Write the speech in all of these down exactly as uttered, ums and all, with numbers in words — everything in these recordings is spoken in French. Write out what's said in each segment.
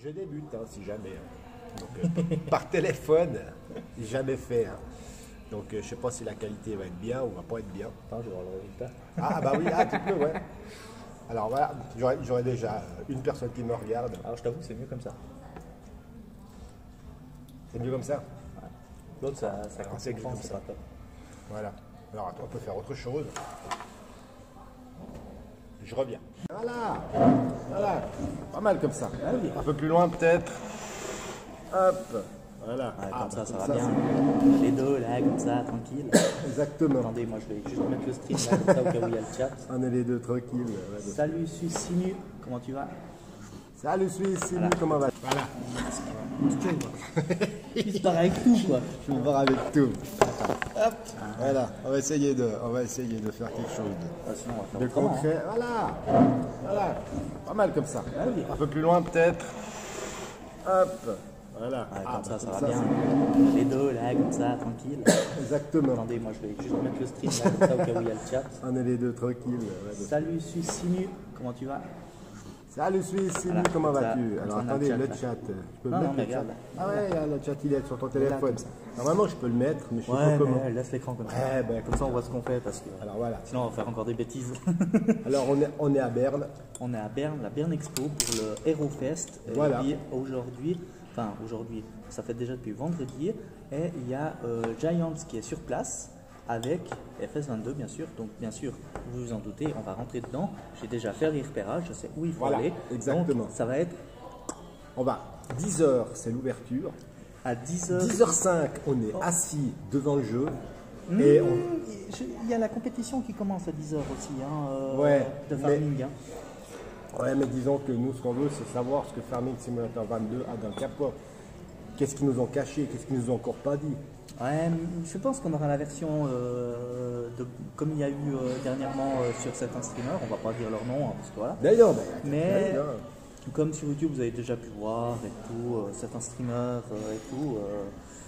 Je débute, hein, si jamais. Hein. Donc, euh, par téléphone, jamais fait. Hein. Donc, euh, je ne sais pas si la qualité va être bien ou va pas être bien. Attends, je vais voir le résultat. Ah, bah oui, ah, tu peux, ouais. Alors voilà, j'aurais déjà une personne qui me regarde. Alors, je t'avoue que c'est mieux comme ça. C'est mieux comme ça? Ouais. L'autre, ça, ça Alors, c'est comme ça. Pas top. Voilà. Alors, attends, on peut faire autre chose. Je reviens. Voilà. Voilà. Pas mal comme ça. Ah oui. Un peu plus loin, peut-être. Hop. Voilà. Ouais, Ah, comme ça, bah, ça comme va bien. Les deux, là, comme ça, tranquille. Exactement. Attendez, moi, je vais juste mettre le stream là, comme ça, au cas où il y a le chat. On est les deux tranquilles. Ouais, donc. Salut, Suisse Sinu, comment tu vas? Salut Suisse, salut, Voilà. comment va? Voilà. Tu te pars avec tout, quoi. Je vais voir avec tout. Hop. Voilà. On va essayer de, on va essayer de faire quelque chose de, Ah, sinon, on va faire de autrement, hein. concret. Voilà. Voilà. Pas mal comme ça. Ah oui. Un peu plus loin, peut-être. Hop. Voilà. Ouais, comme Ah, ça, bah, ça comme va ça, bien. Les deux, là, comme ça, tranquille. c'est- Exactement. Attendez, moi, je vais juste mettre le stream là, comme ça, au cas où il y a le chat. On est les deux tranquilles. Ouais, donc. Salut, Suisse Sinu, comment tu vas? Salut Suisse, salut, Voilà, comment comme ça, vas-tu? comme Alors ça, on a attendez, le le chat, chat. là. Je peux Non, le non, mettre mais le chat? regarde, là. Ah ouais, il y a le chat, il est sur ton Là, téléphone. comme ça. Normalement, je peux le mettre, mais je sais Ouais, pas comment. mais laisse l'écran comme ça. Ouais, ben, Comme ça, on voit ce qu'on fait parce que Alors voilà. sinon, on va faire encore des bêtises. Alors on est, on est à Berne. On est à Berne, la Berne Expo pour le HeroFest. Et Voilà. puis aujourd'hui, enfin aujourd'hui, ça fait déjà depuis vendredi, et il y a euh, Giants qui est sur place avec F S vingt-deux bien sûr. Donc bien sûr, vous vous en doutez, on va rentrer dedans. J'ai déjà fait les repérages, je sais où il faut Voilà, aller. exactement. Donc ça va être On va. dix heures, c'est l'ouverture. à dix heures. dix heures cinq, on est assis devant le jeu. Mmh, Et on... je- Il y a la compétition qui commence à dix heures aussi, hein, euh, Ouais, de mais- farming. Hein. Ouais, mais disons que nous, ce qu'on veut, c'est savoir ce que Farming Simulator vingt-deux a dans le capot. Qu'est-ce qu'ils nous ont caché, qu'est-ce qu'ils nous ont encore pas dit. Ouais, je pense qu'on aura la version euh, de, comme il y a eu euh, dernièrement euh, sur certains streamers, on va pas dire leur nom, hein, parce que voilà. D'ailleurs, ben, Mais d'ailleurs, comme sur YouTube, vous avez déjà pu voir et tout, euh, certains streamers euh, et tout. euh,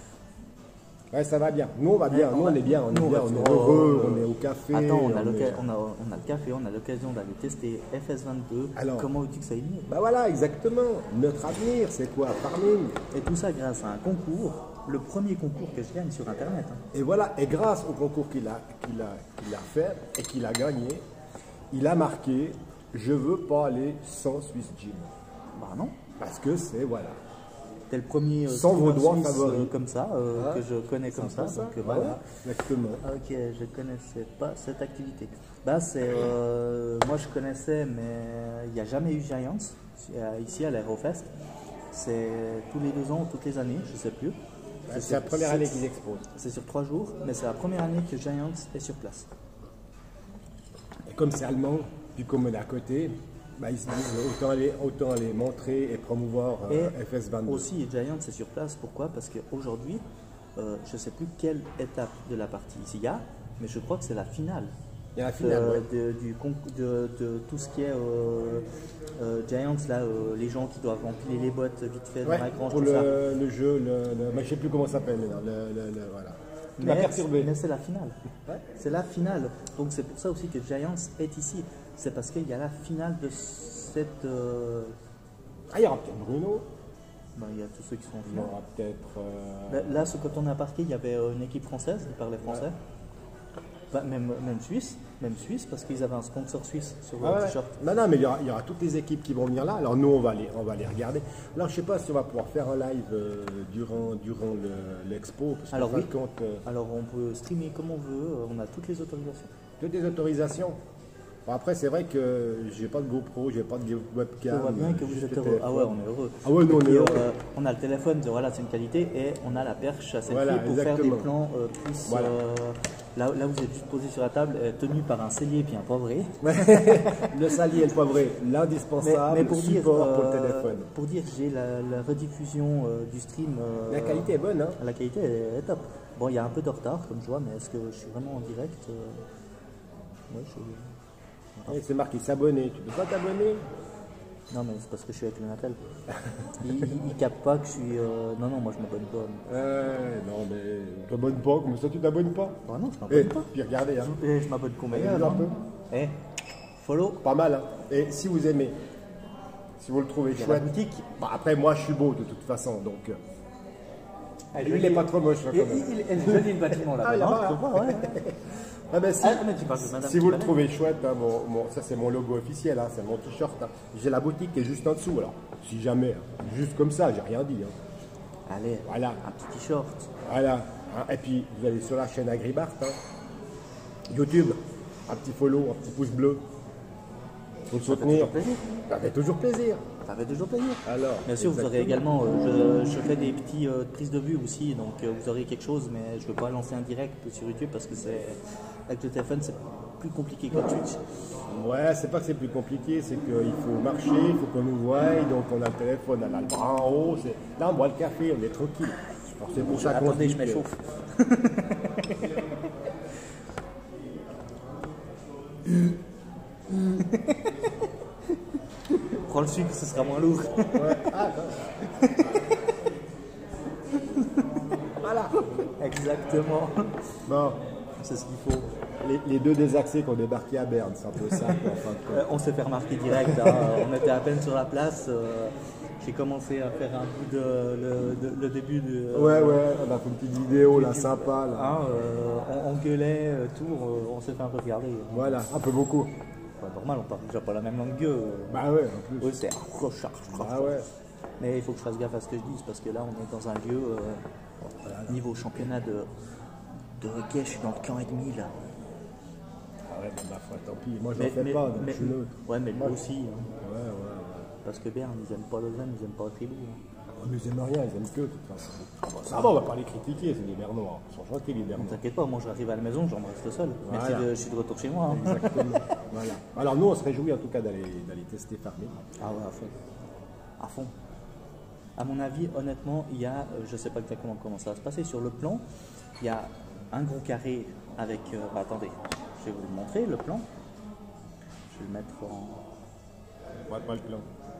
ouais, ça va bien. Nous, on va bien. Ouais, Nous, on on va- est bien. On est nous, bien. on On va- est heureux. euh, On est au café. Attends, on a, on l'occa- est- on, a, on a le café, on a l'occasion d'aller tester F S vingt-deux. Alors. Comment veux-tu que ça aille mieux? Bah voilà, exactement. Notre avenir, c'est quoi? Farming. Et tout ça grâce à un concours, le premier concours que je gagne sur Internet. hein. Et voilà, et grâce au concours qu'il a, qu'il a, qu'il a fait et qu'il a gagné, il a marqué « Je veux pas aller sans Swiss Gym Bah non. ». Parce que c'est, voilà. T'es le premier euh, Sans streamer vos doigts suisse, favoris. euh, comme ça, euh, Ouais. que je connais comme ça. C'est Donc euh, voilà. voilà. Exactement. Ok, je connaissais pas cette activité. Bah c'est, euh, moi je connaissais, mais il n'y a jamais eu Giants euh, ici à l'Aerofest. C'est tous les deux ans, toutes les années, je sais plus. Bah, c'est la première année qu'ils exposent. C'est sur trois jours, mais c'est la première année que Giants est sur place. Et comme c'est allemand, puis comme on est à côté, bah, ils se disent autant aller, autant aller montrer et promouvoir euh, Et F S vingt-deux. aussi Giants est sur place. Pourquoi? Parce qu'aujourd'hui, euh, je sais plus quelle étape de la partie il y a, mais je crois que c'est la finale. Il y a la finale, Euh, ouais. de, du conc- de, de tout ce qui est euh, euh, Giants, là, euh, les gens qui doivent empiler les bottes vite fait Ouais, dans la grange, pour tout ça. le, le jeu, le, le- mais je sais plus comment ça s'appelle maintenant. Le, le, le- voilà. Qui m'a Mais, perturbé. mais c'est la finale. Ouais. C'est la finale. Donc c'est pour ça aussi que Giants est ici. C'est parce qu'il y a la finale de cette. euh, Ah, il y aura peut-être Bruno. ben, il y a tous ceux qui sont en Il y finale. aura peut-être. euh, Là, là, ce- quand on a parqué, il y avait euh, une équipe française qui parlait français. Bah, même, même Suisse, même Suisse, parce qu'ils avaient un sponsor suisse sur Ah le ouais. t-shirt. Non, non, mais il y, aura, il y aura toutes les équipes qui vont venir là. Alors nous, on va les, on va les regarder. Alors je sais pas si on va pouvoir faire un live euh, durant, durant le- l'expo. Parce qu'en Alors fin oui. de compte, euh, Alors on peut streamer comme on veut, euh, on a toutes les autorisations. toutes les autorisations. Bon, après, c'est vrai que j'ai pas de GoPro, j'ai pas de webcam. On voit bien que euh, vous juste êtes le heureux. Ah ouais, téléphone. on est heureux. Ah ouais, nous, on Et est puis, heureux. euh, on a le téléphone, de- voilà, c'est une qualité, et on a la perche à selfie Voilà, pour faire exactement. des plans euh, plus. Voilà. euh, là, là, vous êtes juste posé sur la table, euh, tenu par un cellier puis un poivré. Le salier et le poivré, Mais, l'indispensable mais pour dire, support pour le euh, téléphone. pour dire, j'ai la, la rediffusion euh, du stream. euh, La qualité est bonne, hein. La qualité est, est top. Bon, il y a un peu de retard, comme je vois, mais est-ce que je suis vraiment en direct euh, ouais, je... Et c'est marqué s'abonner. Tu peux pas t'abonner? Non, mais c'est parce que je suis avec le Natal. Il, il, il capte pas que je suis. euh, Non, non, moi je m'abonne pas. Euh, non, mais tu t'abonnes pas, comme ça tu t'abonnes pas. Bah non, je Et m'abonne pas. puis regardez, hein. Et je m'abonne combien Regardez un hein peu. Eh, follow. Pas mal, hein. Et si vous aimez, Si vous le trouvez Il y a chouette. la boutique. Bah, après, moi, je suis beau de toute façon, donc. euh, Ah, Lui, il n'est pas trop moche, hein, Il, quand même. il, il est joli le bâtiment là-bas. Ah, là-bas, hein, là. tu vois, ouais. Ah, ben, si, Ah, mais tu parles de Madame si vous le Tibalet. trouvez chouette, hein, mon- mon- ça c'est mon logo officiel, hein, c'est mon t-shirt. hein. J'ai la boutique qui est juste en dessous, alors. Si jamais, hein, juste comme ça, j'ai rien dit. hein. Allez, Voilà. un petit t-shirt. Voilà. hein. Et puis, vous allez sur la chaîne Agribart, hein. YouTube, un petit follow, un petit pouce bleu. Pour le Ça fait soutenir. toujours plaisir. Ça fait toujours plaisir. Ça fait toujours plaisir. Alors, Bien sûr, vous aurez exactement. également, euh, je, je fais des petits euh, prises de vue aussi, donc euh, vous aurez quelque chose, mais je ne veux pas lancer un direct sur YouTube parce que c'est avec le téléphone, c'est plus compliqué que Twitch. Ouais, c'est pas que c'est plus compliqué, c'est qu'il faut marcher, il faut qu'on nous voie, donc on a le téléphone, on a le bras en haut. c'est- Là, on boit le café, on est tranquille. Alors, c'est pour ça qu'on Attendez, dit je que- m'échauffe. Prends le sucre, ce sera moins lourd. Ouais. Ah, non. Voilà. Exactement. Bon, C'est ce qu'il faut. les, les deux désaxés qui ont débarqué à Berne, c'est un peu ça. quoi, enfin, quoi. Euh, on s'est fait remarquer direct. hein. On était à peine sur la place. euh, J'ai commencé à faire un bout de le, de- le début de. Ouais, ouais, on a fait une petite vidéo là, sympa. Là. Hein, euh, on, on gueulait, euh, tout. euh, on s'est fait un peu regarder. hein. Voilà, un peu beaucoup. Pas normal, on parle déjà pas la même langue qu'eux. Bah ouais, en plus. Eux, c'est. Ah ouais. Mais il faut que je fasse gaffe à ce que je dise parce que là, on est dans un lieu. euh, niveau championnat de. De hockey, je suis dans le camp et demi là. Ah ouais, bah, ma foi, tant pis. Moi, j'en Mais, fais mais- pas, donc mais- je suis neutre. ouais, mais lui aussi. hein. Ouais, ouais, ouais. Parce que Berne, ils aiment pas Lausanne, ils aiment pas Tribou. hein. Oh, mais ils aiment rien, ils aiment que, de toute façon. Ah bah, ça va, on va pas les critiquer, c'est des Bernois. Ils sont gentils, les Ne Bernois. t'inquiète pas, moi j'arrive à la maison, j'en reste seul. Merci, Voilà. de- je suis de retour chez moi. hein. Exactement. Voilà. Alors, nous, on se réjouit en tout cas d'aller d'aller tester Farming. Ah ouais, à fond. À fond. À mon avis, honnêtement, il y a, euh, je ne sais pas exactement comment ça va se passer, sur le plan, il y a un gros carré avec... euh, bah, attendez, je vais vous le montrer, le plan. Je vais le mettre en... On va pas le plan.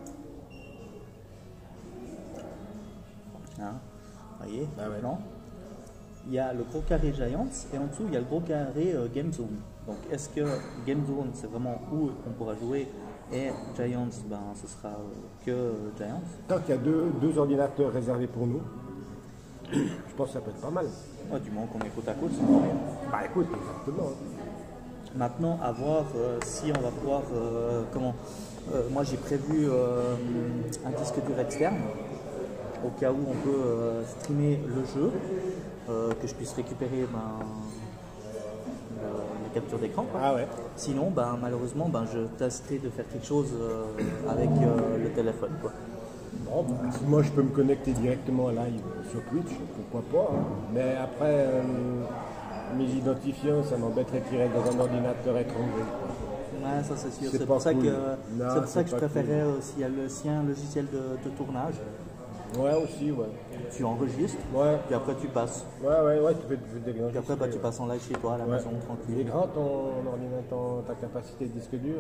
Hein, voyez, Ah ouais. le plan. Il y a le gros carré Giants et en dessous, il y a le gros carré euh, Game Zone. Donc, est-ce que Game Zone, c'est vraiment où on pourra jouer et Giants, ben, ce sera euh, que euh, Giants. Tant qu'il y a deux, deux ordinateurs réservés pour nous, je pense que ça peut être pas mal. Ouais, du moment qu'on est côte à côte, c'est encore mieux. Bah écoute, exactement. Maintenant, à voir euh, si on va pouvoir. euh, comment euh, Moi, j'ai prévu euh, un disque dur externe au cas où on peut euh, streamer le jeu, euh, que je puisse récupérer ben, le- la capture d'écran. quoi. Ah ouais. Sinon, ben, malheureusement, ben, je testerai de faire quelque chose euh, avec euh, le téléphone. Quoi. Bon, bah, si moi je peux me connecter directement en live sur Twitch, pourquoi pas. hein. Mais après, euh, mes identifiants, ça m'embêterait qu'ils restent dans un ordinateur étranger. quoi. Ouais, ça c'est sûr. C'est C'est pas pour ça cool. que, Non, c'est pour ça c'est que je pas préférais euh, s'il y a le sien logiciel de, de tournage, Ouais, aussi, ouais. tu enregistres, Ouais, puis après tu passes. ouais, ouais, ouais, tu peux tu peux te Puis après bah, tu passes en live chez toi à la Ouais. maison Il est tranquille. grand ton ordinateur, ta capacité de disque dur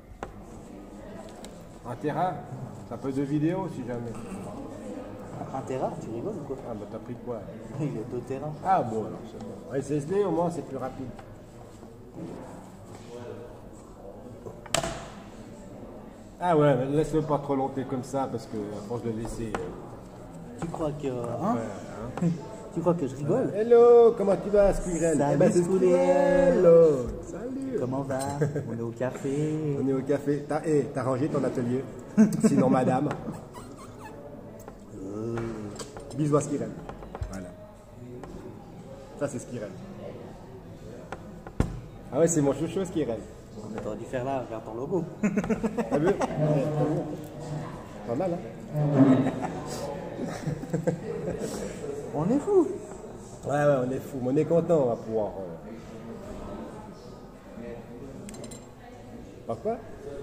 Un Tera. Ça peut de vidéo si jamais. Un téra, tu rigoles ou quoi? Ah bah t'as pris quoi Il est deux téra. Ah bon alors c'est bon. S S D au moins c'est plus rapide. Ah ouais, mais laisse-le pas trop longtemps comme ça parce que à force de laisser. euh, Tu crois que. Hein ouais, hein. Tu crois que je rigole? Hello, comment tu vas Squirrel? Salut, Eh ben, c'est Squirrel. Hello, salut. Comment va? On est au café. On est au café. T'as eh, t'as rangé ton atelier sinon madame. Euh, Bisous à Squirrel. Voilà. Ça c'est Squirrel. Ah ouais, c'est mon chouchou Squirrel. on aurait dû faire là, regarde ton logo. T'as vu? Ouais, t'as vu Pas mal, hein? On est fou. Ouais, ouais, on est fou, mais on est content, on va pouvoir. Euh... Pas quoi?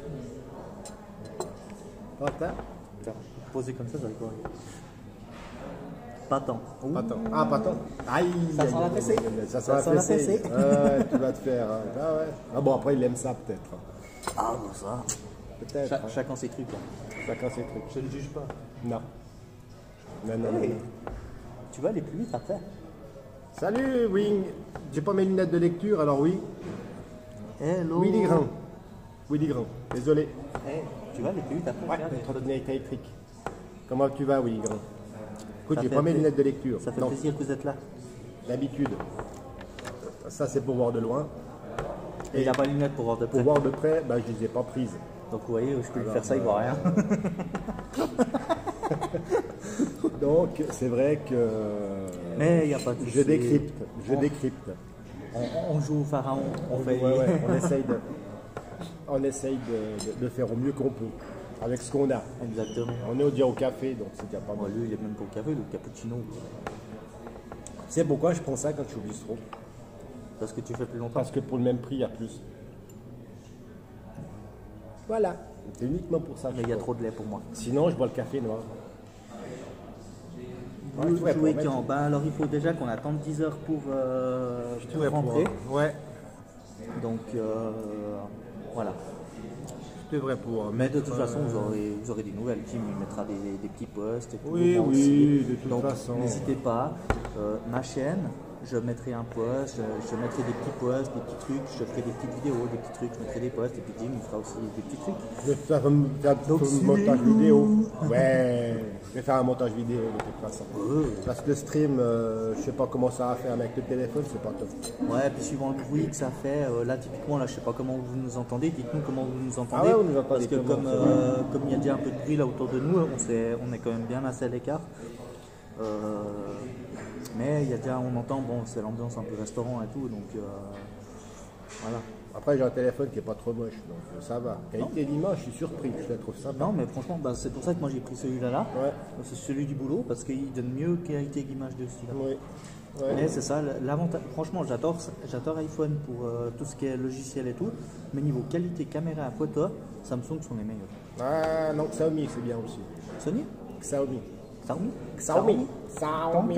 Pas tant? Tiens, posé comme ça, ça rigole. Pas tant. Pas tant. Ah, pas tant. Aïe! Ça aïe, sent la aïe, fessée. aïe, aïe, Ça sent Ça la sent la fessée. fessée. Ouais, tu vas te faire. hein. Ah ouais. Ah bon, après, il aime ça peut-être. Ah, bon, ça. Peut-être. Cha- hein. chacun ses trucs. hein. Chacun ses trucs. Je ne juge pas. Non. Non, non, non. Hey, tu vas aller plus vite après. Salut, Wing. J'ai pas mes lunettes de lecture, alors oui. Hello. Willy Grand. Willy Grand. Désolé. Hey, Tu vois, les P U, t'as pas Ouais, faire les des- trottinettes électriques. Comment tu vas, Willy Grand? Écoute, Ça j'ai fait pas mes pla- lunettes de lecture. Ça fait Non, plaisir que vous êtes là. d'habitude. Ça, c'est pour voir de loin. Et il n'a pas les lunettes pour voir de Pour près. voir de près, bah, je les ai pas prises. Donc vous voyez, je peux lui Alors, faire ça, il euh, voit rien. Donc, c'est vrai que Mais il n'y a pas de je souci. décrypte. Je On- décrypte. On, on joue au pharaon, on fait. Ouais, ouais, on essaye, de, on essaye de, de- de faire au mieux qu'on peut, avec ce qu'on a. Exactement. On est au dire au café, donc c'est déjà pas Moi, mal. lui, il est même pas au café, le cappuccino. Tu sais pourquoi je prends ça quand je suis au bistrot? Parce que tu fais plus longtemps. Parce que pour le même prix, il y a plus. Voilà. C'est uniquement pour ça. que Mais je il y a prends. trop de lait pour moi. Sinon, je bois le café noir. Ouais, Vous je pourrais jouez pour quand mettre- bah, alors il faut déjà qu'on attende dix heures pour, euh, Je pour pourrais rentrer. pouvoir. Ouais, Donc euh, voilà. je devrais pouvoir. Mais de mettre, toute façon, euh, vous aurez, vous aurez des nouvelles. Tim il mettra des, des petits posts et tout. Oui, moi oui, aussi. de toute Donc, façon. n'hésitez pas. Euh, ma chaîne, je mettrai un post, je, je mettrai des petits posts, des petits trucs, je ferai des petites vidéos, des petits trucs, je mettrai des posts et puis Jim il fera aussi des petits trucs. Je vais faire un, faire Donc, un montage suivez-nous. vidéo. Ouais, je vais faire un montage vidéo de toute façon. Ouais. Parce que le stream, euh, je sais pas comment ça va faire, mais avec le téléphone, c'est pas top. Ouais, puis suivant le bruit que ça fait, euh, là typiquement, là je sais pas comment vous nous entendez, dites-nous comment vous nous entendez. Ah ouais, vous nous entendez Parce que comment, comme c'est euh, comme il y a déjà un peu de bruit là autour de nous, on, s'est- on est quand même bien assez à l'écart. Euh, mais il y a déjà, on entend, bon, c'est l'ambiance un peu restaurant et tout, donc euh, voilà. Après, j'ai un téléphone qui est pas trop moche, donc euh, ça va. Qualité d'image, je suis surpris, je la trouve sympa. Non, mais franchement, bah, c'est pour ça que moi j'ai pris celui-là là. Ouais, C'est celui du boulot parce qu'il donne mieux qualité d'image dessus. Là. oui. Ouais. Mais c'est ça, l'avantage. Franchement, j'adore, j'adore iPhone pour euh, tout ce qui est logiciel et tout. Mais niveau qualité caméra, photo, Samsung sont les meilleurs. Ah non, Xiaomi, c'est bien aussi. Sony, Xiaomi. Xiaomi, Xiaomi. Xiaomi.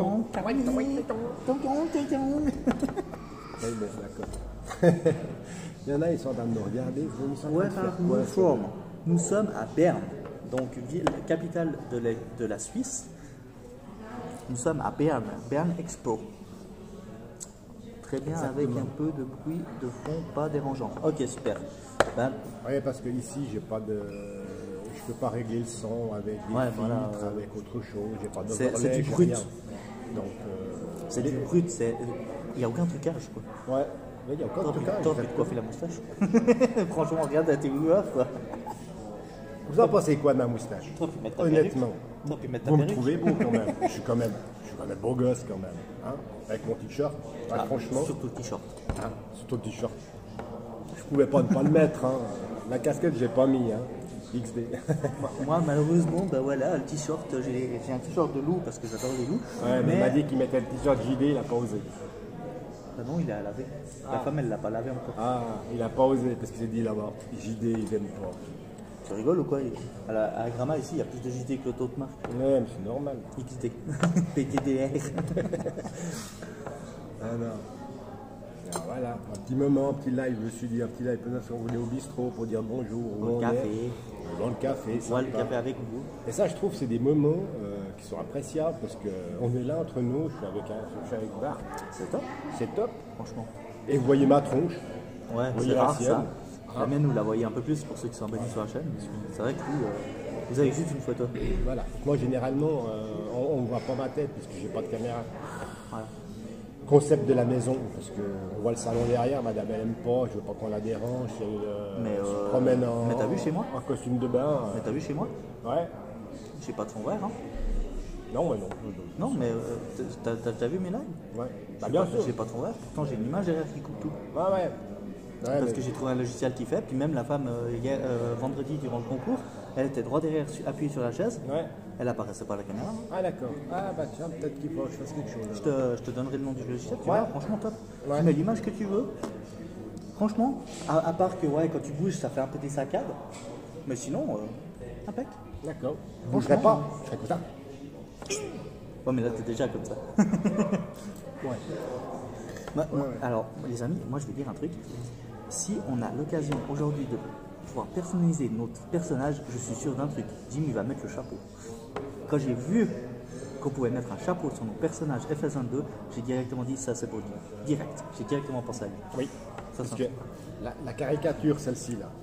Oui, bon, d'accord. Il y en a, ils sont en train de nous regarder. Ils sont en train de faire quoi, nous ça sommes, nous sommes à Berne, donc ville, capitale de la, de la Suisse. Nous sommes à Berne, Berne Expo. Très bien, avec Exactement. un peu de bruit de fond, pas dérangeant. Ok, super. Ben, Oui, parce que ici, j'ai pas de. Je peux pas régler le son avec des Ouais, filtres, voilà. avec autre chose. J'ai pas de C'est- c'est du j'ai brut. rien. Donc, euh, c'est du brut, c'est, il n'y a aucun trucage quoi. ouais. Mais il y a encore T'aurais tout pu cas. t'aurais pu te coiffer la moustache. Franchement, regarde à tes off quoi. Vous en pensez quoi de ma moustache? T'aurais pu mettre ta Honnêtement. perruque. T'aurais pu mettre ta Vous me perruque. trouvez beau quand même. Je suis quand même, je suis quand même beau gosse quand même. Hein, avec mon t-shirt. Ouais, Ah, franchement, Surtout le t-shirt. hein, surtout le t-shirt. Je pouvais pas ne pas le mettre. Hein. La casquette, j'ai pas mis. Hein. X D. Moi, moi, malheureusement, bah voilà, le t-shirt, j'ai j'ai un t-shirt de loup parce que j'adore les loups. Ouais, mais il m'a dit qu'il mettait le t-shirt J D, il a pas osé. Bah non, il est à laver. La femme, elle l'a pas lavé encore. Ah, il a pas osé parce qu'il s'est dit là-bas, J D, ils aiment pas. Tu rigoles ou quoi? À la, à la Gramma, ici, il y a plus de J D que l'autre marque. Ouais, mais c'est normal. X D. P T D R. Ah non. Alors voilà, un petit moment, un petit live, je me suis dit un petit live, peut-être qu'on voulait au bistrot pour dire bonjour, où Au on café. est. Dans le café, Bois le sympa. café avec vous. Et ça, je trouve, c'est des moments euh, qui sont appréciables parce qu'on est là entre nous, je suis avec, un, je suis avec Bart, C'est top, c'est top. franchement. Et vous voyez ma tronche, Ouais, Oui, c'est la rare sienne. ça. La mienne, vous la voyez un peu plus pour ceux qui sont abonnés sur la chaîne. parce que C'est vrai que vous, euh, vous avez juste une photo. voilà. Moi, généralement, euh, on ne voit pas ma tête puisque j'ai pas de caméra. Voilà. Concept de la maison, parce qu'on voit le salon derrière, madame elle aime pas, je veux pas qu'on la dérange, elle euh, Mais, se euh, promène en, mais t'as vu chez moi en costume de bain. Mais t'as vu chez moi? euh, ouais. J'ai pas de fond vert, hein. Non, mais non. Non, mais euh, t'as t'as déjà vu mes lives? Ouais. Bah, J'ai bien pas- sûr. J'ai pas de fond vert, pourtant j'ai une image derrière qui coupe tout. Ouais, ouais. Ouais, Parce mais- que j'ai trouvé un logiciel qui fait, puis même la femme, euh, hier, euh, vendredi durant le concours, elle était droit derrière, su- appuyée sur la chaise, Ouais. elle apparaissait pas à la caméra. Ah, d'accord. Ah, bah tiens, peut-être qu'il faut que je fasse quelque chose. Je alors. te, je te donnerai le nom du logiciel, tu Ouais. vois, franchement top. Ouais. Tu mets l'image que tu veux. Franchement, à, à part que ouais, quand tu bouges, ça fait un peu des saccades, mais sinon, euh, impec. D'accord. Je bougerai pas, je serai comme ça. Ouais, mais là, t'es déjà comme ça. Ouais. Bah, moi, ouais. Alors, les amis, moi je vais dire un truc. Si on a l'occasion aujourd'hui de pouvoir personnaliser notre personnage, je suis sûr d'un truc. Jim, il va mettre le chapeau. Quand j'ai vu qu'on pouvait mettre un chapeau sur nos personnages F S vingt-deux, j'ai directement dit ça c'est pour Jim. Direct. J'ai directement pensé à lui. Oui. Ça Parce sent. que la, la caricature, celle-ci, là,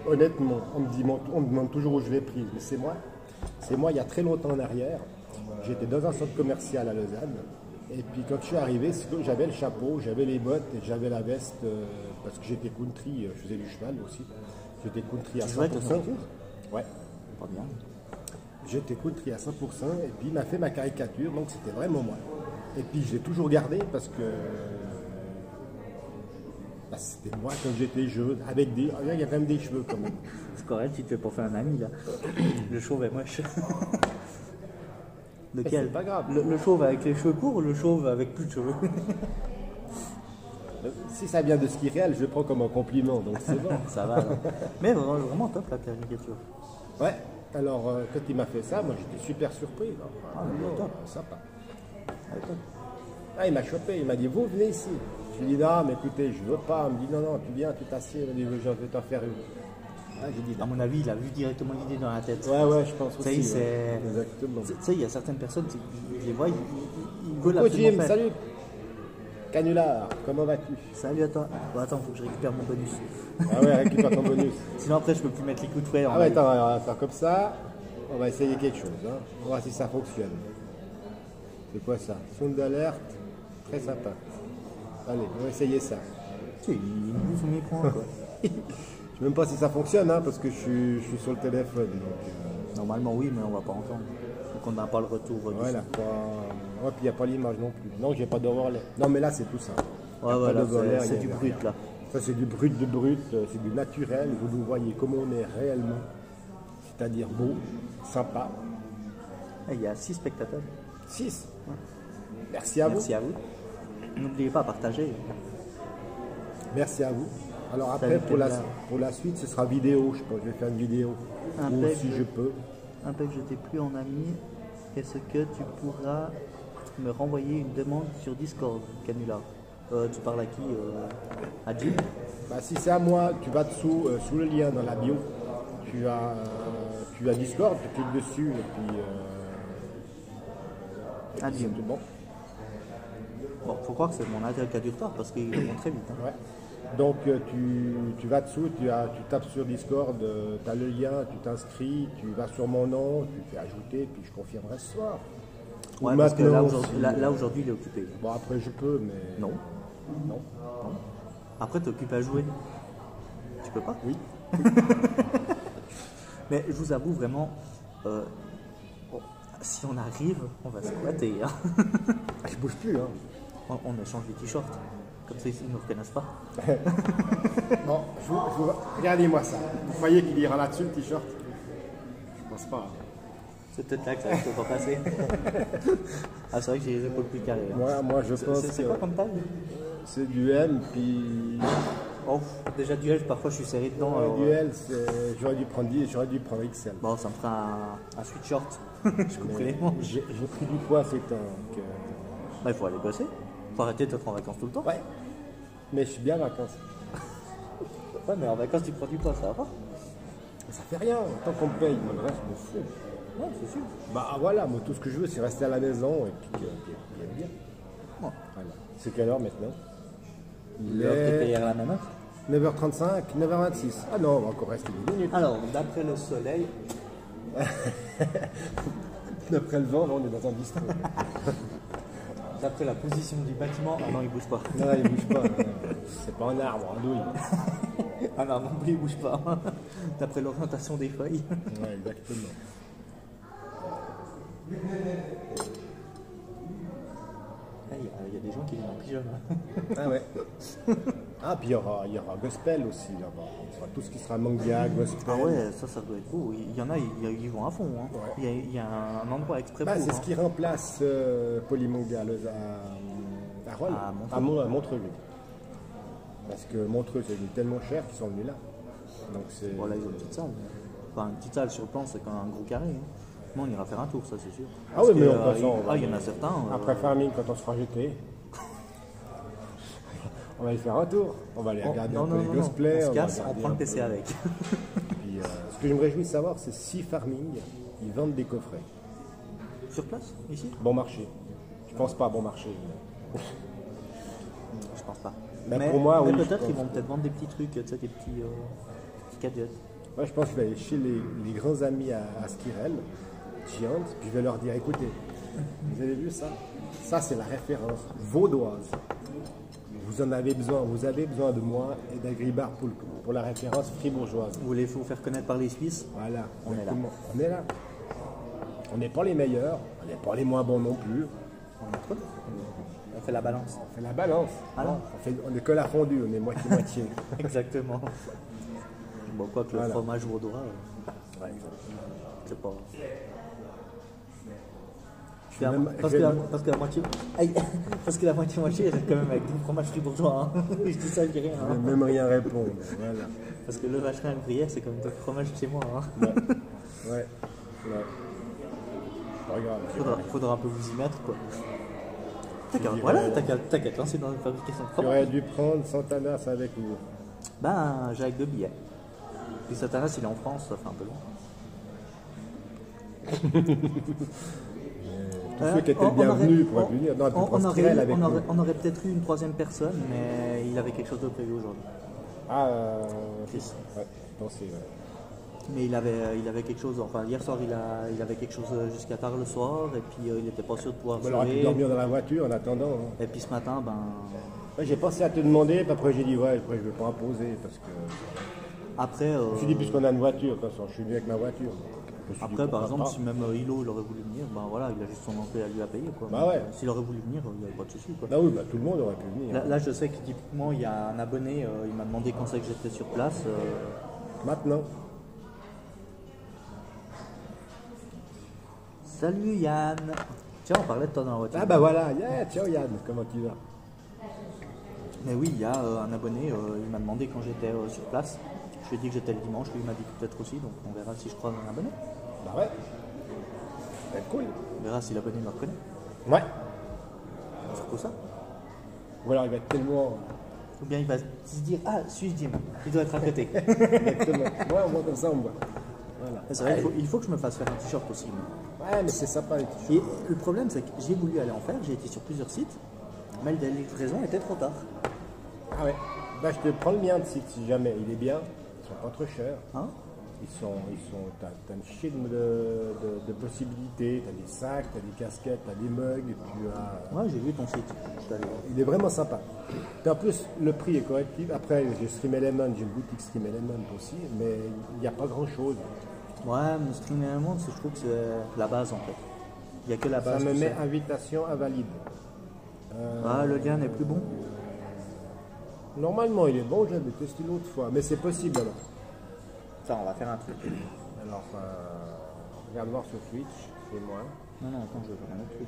honnêtement, on me, dit, on me demande toujours où je l'ai prise, mais c'est moi. C'est moi, il y a très longtemps en arrière, j'étais dans un centre commercial à Lausanne. Et puis quand je suis arrivé, j'avais le chapeau, j'avais les bottes et j'avais la veste, euh, parce que j'étais country, je faisais du cheval aussi. J'étais country à cent pour cent. Ouais. Pas bien. J'étais country à cent pour cent et puis il m'a fait ma caricature, donc c'était vraiment moi. Et puis je l'ai toujours gardé parce que bah, c'était moi quand j'étais jeune, avec des... Il y a quand même des cheveux quand même. C'est correct, tu te fais pour faire un ami là. Le chauve est moche. Lequel? C'est pas grave. Le, le chauve avec les cheveux courts ou le chauve avec plus de cheveux? Si ça vient de ce qui est réel, je le prends comme un compliment, donc c'est bon. Ça va. Alors. Mais vraiment, vraiment top la caricature. Ouais, alors euh, quand il m'a fait ça, moi j'étais super surpris. Là. Ah, non, top. Sympa. Ah, il m'a chopé, il m'a dit, vous venez ici. Je lui ai dit, non, mais écoutez, je veux pas. Il me dit, non, non, tu viens, tu t'assieds, il m'a dit, je vais t'en faire une. Ah, j'ai dit, à mon avis, il a vu directement l'idée dans la tête. Ouais, ouais, je pense aussi. Tu sais, ouais. Exactement. Tu sais, il y a certaines personnes, ils les voient, ils, ils, ils veulent Coucou Jim, faire. salut. Canular, comment vas-tu? Salut à toi. Bon, attends, faut que je récupère mon bonus. Ah ouais, récupère ton bonus. Sinon après, je peux plus mettre les coups de fouet. Ah ouais, attends, on va faire comme ça. On va essayer quelque chose. Hein. On va voir si ça fonctionne. C'est quoi ça? Son d'alerte, très sympa. Allez, on va essayer ça. Tu sais, il me bouffe au micro, quoi. Je ne sais même pas si ça fonctionne, hein, parce que je suis, je suis sur le téléphone. Donc, euh... Normalement, oui, mais on va pas entendre. Donc on n'a pas le retour. Ouais, là, pas... ouais, puis il n'y a pas l'image non plus. Non, j'ai pas de relais. Non, mais là, c'est tout ça. Ouais, voilà, c'est du brut, là. Ça, c'est du brut de brut, c'est du naturel. Vous nous voyez comme on est réellement. C'est-à-dire beau, sympa. Et il y a six spectateurs. six. Ouais. Merci à vous. Merci à vous. N'oubliez pas à partager. Merci à vous. Alors après, pour la, pour la suite, ce sera vidéo. Je pense que je vais faire une vidéo. Ou si je peux. Un peu que je t'ai plus en ami, est-ce que tu pourras me renvoyer une demande sur Discord, Canular? euh, Tu parles à qui euh, À Jim? Bah, si c'est à moi, tu vas dessous, euh, sous le lien dans la bio. Tu as, euh, tu as Discord, tu cliques dessus et puis... Euh, à Jim. C'est tout bon. Bon, faut croire que c'est mon adresse qui a du retard parce qu'il répond très vite. Hein. Ouais. Donc euh, tu, tu vas dessous, tu, as, tu tapes sur Discord, euh, tu as le lien, tu t'inscris, tu vas sur mon nom, tu fais ajouter, puis je confirmerai ce soir. Ouais, parce que là aujourd'hui, là, là, aujourd'hui il est occupé. Bon après je peux, mais... Non. Non. Non. Après tu es occupé à jouer. Tu peux pas? Oui. Mais je vous avoue vraiment, euh, bon, si on arrive, on va squatter. Hein. Je bouge plus. Hein. On, on échange les t-shirts. Comme ça, ils ne nous reconnaissent pas. Bon, je vous, je vous... regardez-moi ça. Vous croyez qu'il ira là-dessus le t-shirt? Je pense pas. C'est peut-être là que ça ne peut pas passer. Ah, c'est vrai que j'ai les épaules plus carrées. Hein. Moi, moi, je pense C'est quoi comme taille? C'est du M, puis... Oh, déjà du L, parfois je suis serré dedans. Ouais, alors... Du L, j'aurais dû prendre j'aurais dû prendre X L. Bon, ça me fera un, un sweatshirt. Je couperai les manches. J'ai pris du poids ces temps. Donc, euh... bah, il faut aller bosser. Faut arrêter d'être en vacances tout le temps. Ouais. Mais je suis bien en vacances. Ouais, mais en vacances, tu prends du poids, ça va pas? Ça fait rien, tant qu'on me paye, moi le reste, je m'en fous. Ouais, c'est sûr. Bah voilà, moi tout ce que je veux, c'est rester à la maison et puis être bien. Ouais. Voilà. C'est quelle heure maintenant? Il est payé à la même heure. neuf heures trente-cinq, neuf heures vingt-six. Ah non, on va encore rester dix minutes. Alors, d'après le soleil. D'après le vent, là, on est dans un bistrot. D'après la position du bâtiment, ah non, il bouge pas. Non, il bouge pas. C'est pas un arbre, un douille. Un arbre non plus, il bouge pas. D'après l'orientation des feuilles. Ouais, exactement. Il y, y a des gens qui viennent en pyjama. Ah ouais. Ah, puis il y aura, il y aura gospel aussi là-bas. Tout ce qui sera manga, gospel. Ah ouais, ça, ça doit être beau. Il y en a, ils, ils vont à fond. Hein. Ouais. Il, y a, il y a un endroit exprès bah, pour. C'est hein. ce qui remplace euh, Polymanga à, à Rolles, à Montreux. à, Mont, à Montreux. Parce que Montreux, c'est tellement cher qu'ils sont venus là. Donc c'est. Voilà, ils ont une petite salle. Enfin, une petite salle sur le plan, c'est quand même un gros carré. Hein. Moi, on ira faire un tour, ça c'est sûr. Ah oui, mais que, on euh, passe il, en, ah, il y en a certains. Euh, après Farming, quand on se fera jeter, on va y faire un tour. On va aller regarder non, un peu non, les non, cosplays. On se on, casse, on prend le P C peu. avec. Puis, euh, ce que je me réjouis de savoir, c'est si Farming, ils vendent des coffrets. Sur place, ici? Bon marché. Je pense pas à bon marché. Mais... Je pense pas. Ben mais pour moi, mais oui, peut-être qu'ils vont peut-être vendre des petits trucs, tu sais, des petits, euh, petits gadgets. Moi, je pense que je vais aller chez les, les grands amis à, à Skirel, Giant, puis je vais leur dire, écoutez, vous avez vu ça? Ça, c'est la référence vaudoise. Vous en avez besoin, vous avez besoin de moi et d'Agribar pour, pour la référence fribourgeoise. Vous voulez vous faire connaître par les Suisses? Voilà, On est là. On est là. On n'est pas les meilleurs, on n'est pas les moins bons non plus. On est trop. On fait la balance. On fait la balance. Voilà. On, fait, on est que la fondue, on est moitié-moitié. Exactement. Bon, quoi que le Voilà. fromage vaudois, euh, Ouais. c'est pas. Je vais même- Parce je que, vais la, même- parce que la moitié. Aïe. Parce que la moitié-moitié, elle reste quand même avec du fromage fribourgeois. Hein. Je dis ça, je dis rien. je Hein. vais même rien répondre. Voilà. Parce que le vacherin et le gruyère, c'est comme du fromage chez moi. Hein. Ouais. Ouais. Ouais. Regarde. Faudra, faudra un peu vous y mettre, quoi. T'as qu'à, dirais- voilà, t'as qu'à, t'as qu'à te lancer dans une fabrication de fromage. J'aurais dû prendre Santanas avec vous. Ben, j'ai avec deux billets. Puis Satanas, il est en France, ça fait un peu long. Tous Euh, ceux qui étaient on- on bienvenus aurait- pourraient venir. Non, tu on, prends on aurait, Skirel eu- avec on, aurait, nous. on aurait peut-être eu une troisième personne, mais il avait quelque chose de prévu aujourd'hui. Ah, euh, Chris. ouais, pensez, ouais. Mais il avait, il avait quelque chose, enfin hier soir il, a, il avait quelque chose jusqu'à tard le soir, et puis euh, il n'était pas sûr de pouvoir On aurait pu jouer. dormir dans la voiture en attendant. hein. Et puis ce matin, ben, Ouais, j'ai pensé à te demander, puis après j'ai dit ouais, après je vais pas imposer parce que. après, euh, Je me suis dit puisqu'on a une voiture, de toute façon, je suis venu avec ma voiture. Je me suis dit, après par pourquoi exemple, pas. si même euh, Hilo il aurait voulu venir, ben voilà, il a juste son entrée à lui à payer. Quoi. Bah Donc, ouais. euh, S'il aurait voulu venir, il n'y avait pas de souci. Quoi. Ah oui, bah tout le monde aurait pu venir. Là, là, je sais que typiquement, il y a un abonné, euh, il m'a demandé quand c'est que j'étais sur place. euh, Maintenant. Salut Yann. Tiens, on parlait de toi dans la voiture. Ah bah voilà, yeah, ciao Yann, comment tu vas? Mais oui, il y a euh, un abonné, euh, il m'a demandé quand j'étais euh, sur place. Je lui ai dit que j'étais le dimanche, lui il m'a dit que peut-être aussi, donc on verra si je croise un abonné. Bah ouais. C'est cool. On verra si l'abonné me reconnaît. Ouais. C'est surtout ça. Ou alors il va être tellement. Ou bien il va se dire, ah, suis-je Jim? Il doit être à côté. Exactement. Ouais, on voit comme ça, on voit. Voilà. C'est vrai, il faut, il faut que je me fasse faire un t-shirt aussi. moi. Ouais, mais c'est sympa les t-shirts. Et le problème, c'est que j'ai voulu aller en faire, j'ai été sur plusieurs sites, mais la livraison était trop tard. Ah ouais. Bah je te prends le mien de site si jamais. Il est bien. Ils sont pas trop chers. Hein? Ils sont, ils sont, t'as, t'as une film de, de, de possibilités, t'as des sacs, t'as des casquettes, t'as des mugs, tu as... Ouais, j'ai vu ton site. Je suis allé voir. Il est vraiment sympa. Et en plus, le prix est correct. Après, j'ai Stream Element, j'ai une boutique Stream Element aussi, mais il n'y a pas grand chose. Ouais, mais Stream Element, je trouve que c'est la base en fait. Il n'y a que la Ça base. me tu met sais. invitation à valide. Euh, Ah, le lien n'est plus bon. Normalement, il est bon, je l'avais testé l'autre fois, mais c'est possible alors. Attends, on va faire un truc. Alors, euh, regarde voir sur Twitch, c'est moi. Non, non, attends, je vais faire un autre truc.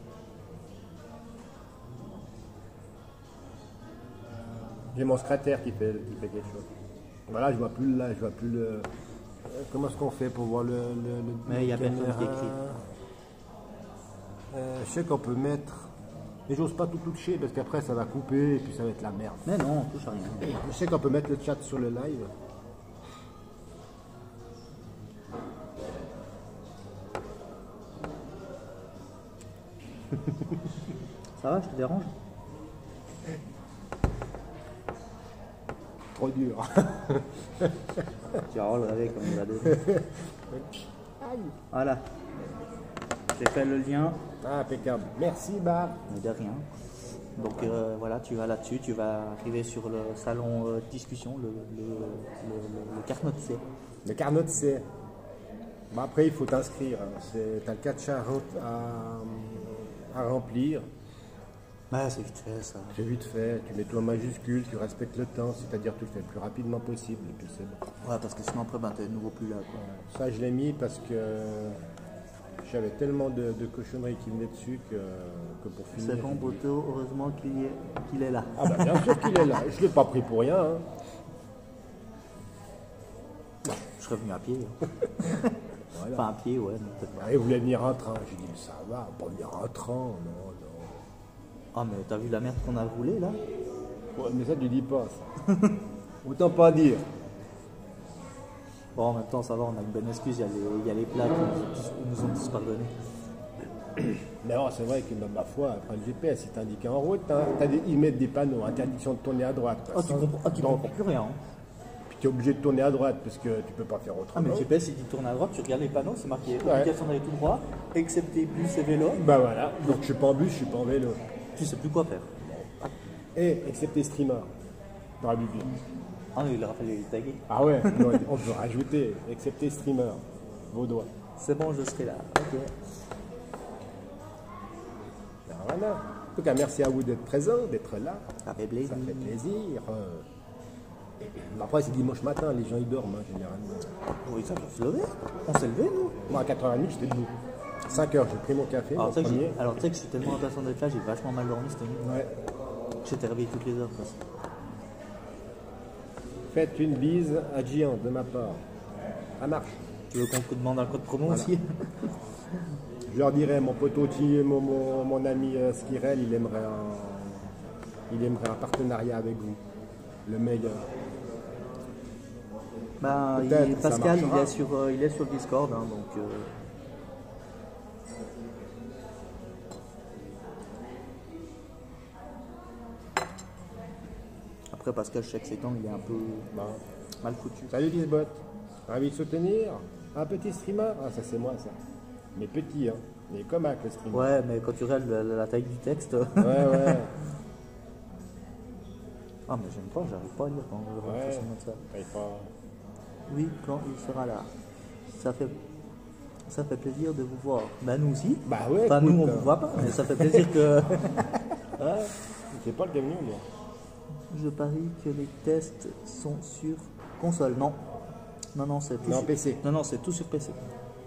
J'ai mon secrétaire qui fait, qui fait quelque chose. Voilà, je vois plus là, je vois plus le. euh, Comment est-ce qu'on fait pour voir le. le, le Mais il y a le personne qui caméra écrit. Euh, je sais qu'on peut mettre. Mais j'ose pas tout toucher parce qu'après ça va couper et puis ça va être la merde. Mais non, on touche à rien. Je sais qu'on peut mettre le chat sur le live. Ça va, je te dérange? Trop dur. Tu vas regarder comme il va donner. Voilà. J'ai fait le lien, Ah, impeccable. Merci, Bar. mais de rien. Donc euh, voilà, tu vas là-dessus, tu vas arriver sur le salon euh, discussion, le, le, le, le, le Carnot C. Le carnet de C. Bon, après, il faut t'inscrire. hein. C'est- T'as le catch à, rem- à, à remplir. Bah, c'est vite fait ça. C'est vite fait. Tu mets tout en majuscule, tu respectes le temps, c'est-à-dire que tu le fais le plus rapidement possible. Et puis c'est bon. Ouais, parce que sinon après, ben, t'es de nouveau plus là. Quoi. Ça, je l'ai mis parce que j'avais tellement de, de cochonneries qui venaient dessus que, que pour finir. C'est bon, Boto, heureusement qu'il est, qu'il est là. Ah, bah bien sûr qu'il est là. Je ne l'ai pas pris pour rien. hein. Je serais venu à pied. hein. Voilà. Enfin, à pied, ouais, mais peut-être pas. Ah, il voulait venir en train. J'ai dit, mais ça va, pas venir en train. Non, non. Ah, mais t'as vu la merde qu'on a roulée là? Ouais, mais ça, tu dis pas. Ça. Autant pas dire. Bon, en même temps, ça va, on a une bonne excuse, il y a les, il y a les plats qui nous ont tous, nous ont tous pardonné. Mais non, c'est vrai que bah, ma foi, après le G P S, il t'indique en route. Hein. T'as des- ils mettent des panneaux, interdiction de tourner à droite. Oh, tu Sans- comprends, oh, tu donc, comprends plus rien. hein. puis tu es obligé de tourner à droite parce que tu peux pas faire Ah, autrement. mais le G P S, il dit tourne à droite, tu regardes les panneaux, c'est marqué obligation d'aller tout droit, excepté bus et vélo. Bah voilà, donc je suis pas en bus, je suis pas en vélo. Tu sais plus quoi faire. Et excepté streamer, dans la Bible. Ah, il aurait fallu les taguer. Ah ouais, non, on peut rajouter, excepté streamer, vaudois. C'est bon, je serai là. Ok. Alors voilà. En tout cas, merci à vous d'être présents, d'être là. Ça fait plaisir. Ça fait plaisir. Euh, Après, c'est dimanche matin, les gens ils dorment hein, généralement. Oui, ça peut se lever. On s'est levé, nous. Moi, à quatre heures trente, j'étais debout. cinq heures, j'ai pris mon café, Alors, mon tu sais que premier. j'ai- alors, tu sais que je suis tellement impatient d'être là, j'ai vachement mal dormi cette nuit. Ouais. J'étais réveillé toutes les heures. Presque. Faites une bise à Gian de ma part. Ça marche. Tu veux qu'on te demande un code promo Voilà. aussi? Je leur dirais, mon poteau, mon, mon, mon ami euh, Skirel, il aimerait, un, il aimerait un partenariat avec vous. Le meilleur. Bah, il- Peut-être, ça Pascal, il marchera. est, sur, euh, il est sur le Discord, hein, donc. euh, Après, Pascal, je sais que ces temps, il est un peu Bon. mal foutu. Salut Lisbot. Ravi de soutenir. Un petit streamer. Ah, ça c'est moi ça. Mais petit, hein. Mais comme avec le streamer. Ouais, mais quand tu regardes la, la taille du texte. Ouais, ouais. Ah, mais j'aime pas, j'arrive pas à lire quand je Ouais. façon comme ça. Paye pas. Oui, quand il sera là. Ça fait, ça fait plaisir de vous voir. Bah, nous aussi. Bah ouais. Enfin, nous, écoute, on euh, vous voit pas, mais ça fait plaisir que. Ouais. C'est pas le camion, moi. Je parie que les tests sont sur console. Non. Non, non, c'est tout Non, sur P C. Non, non, c'est tout sur P C.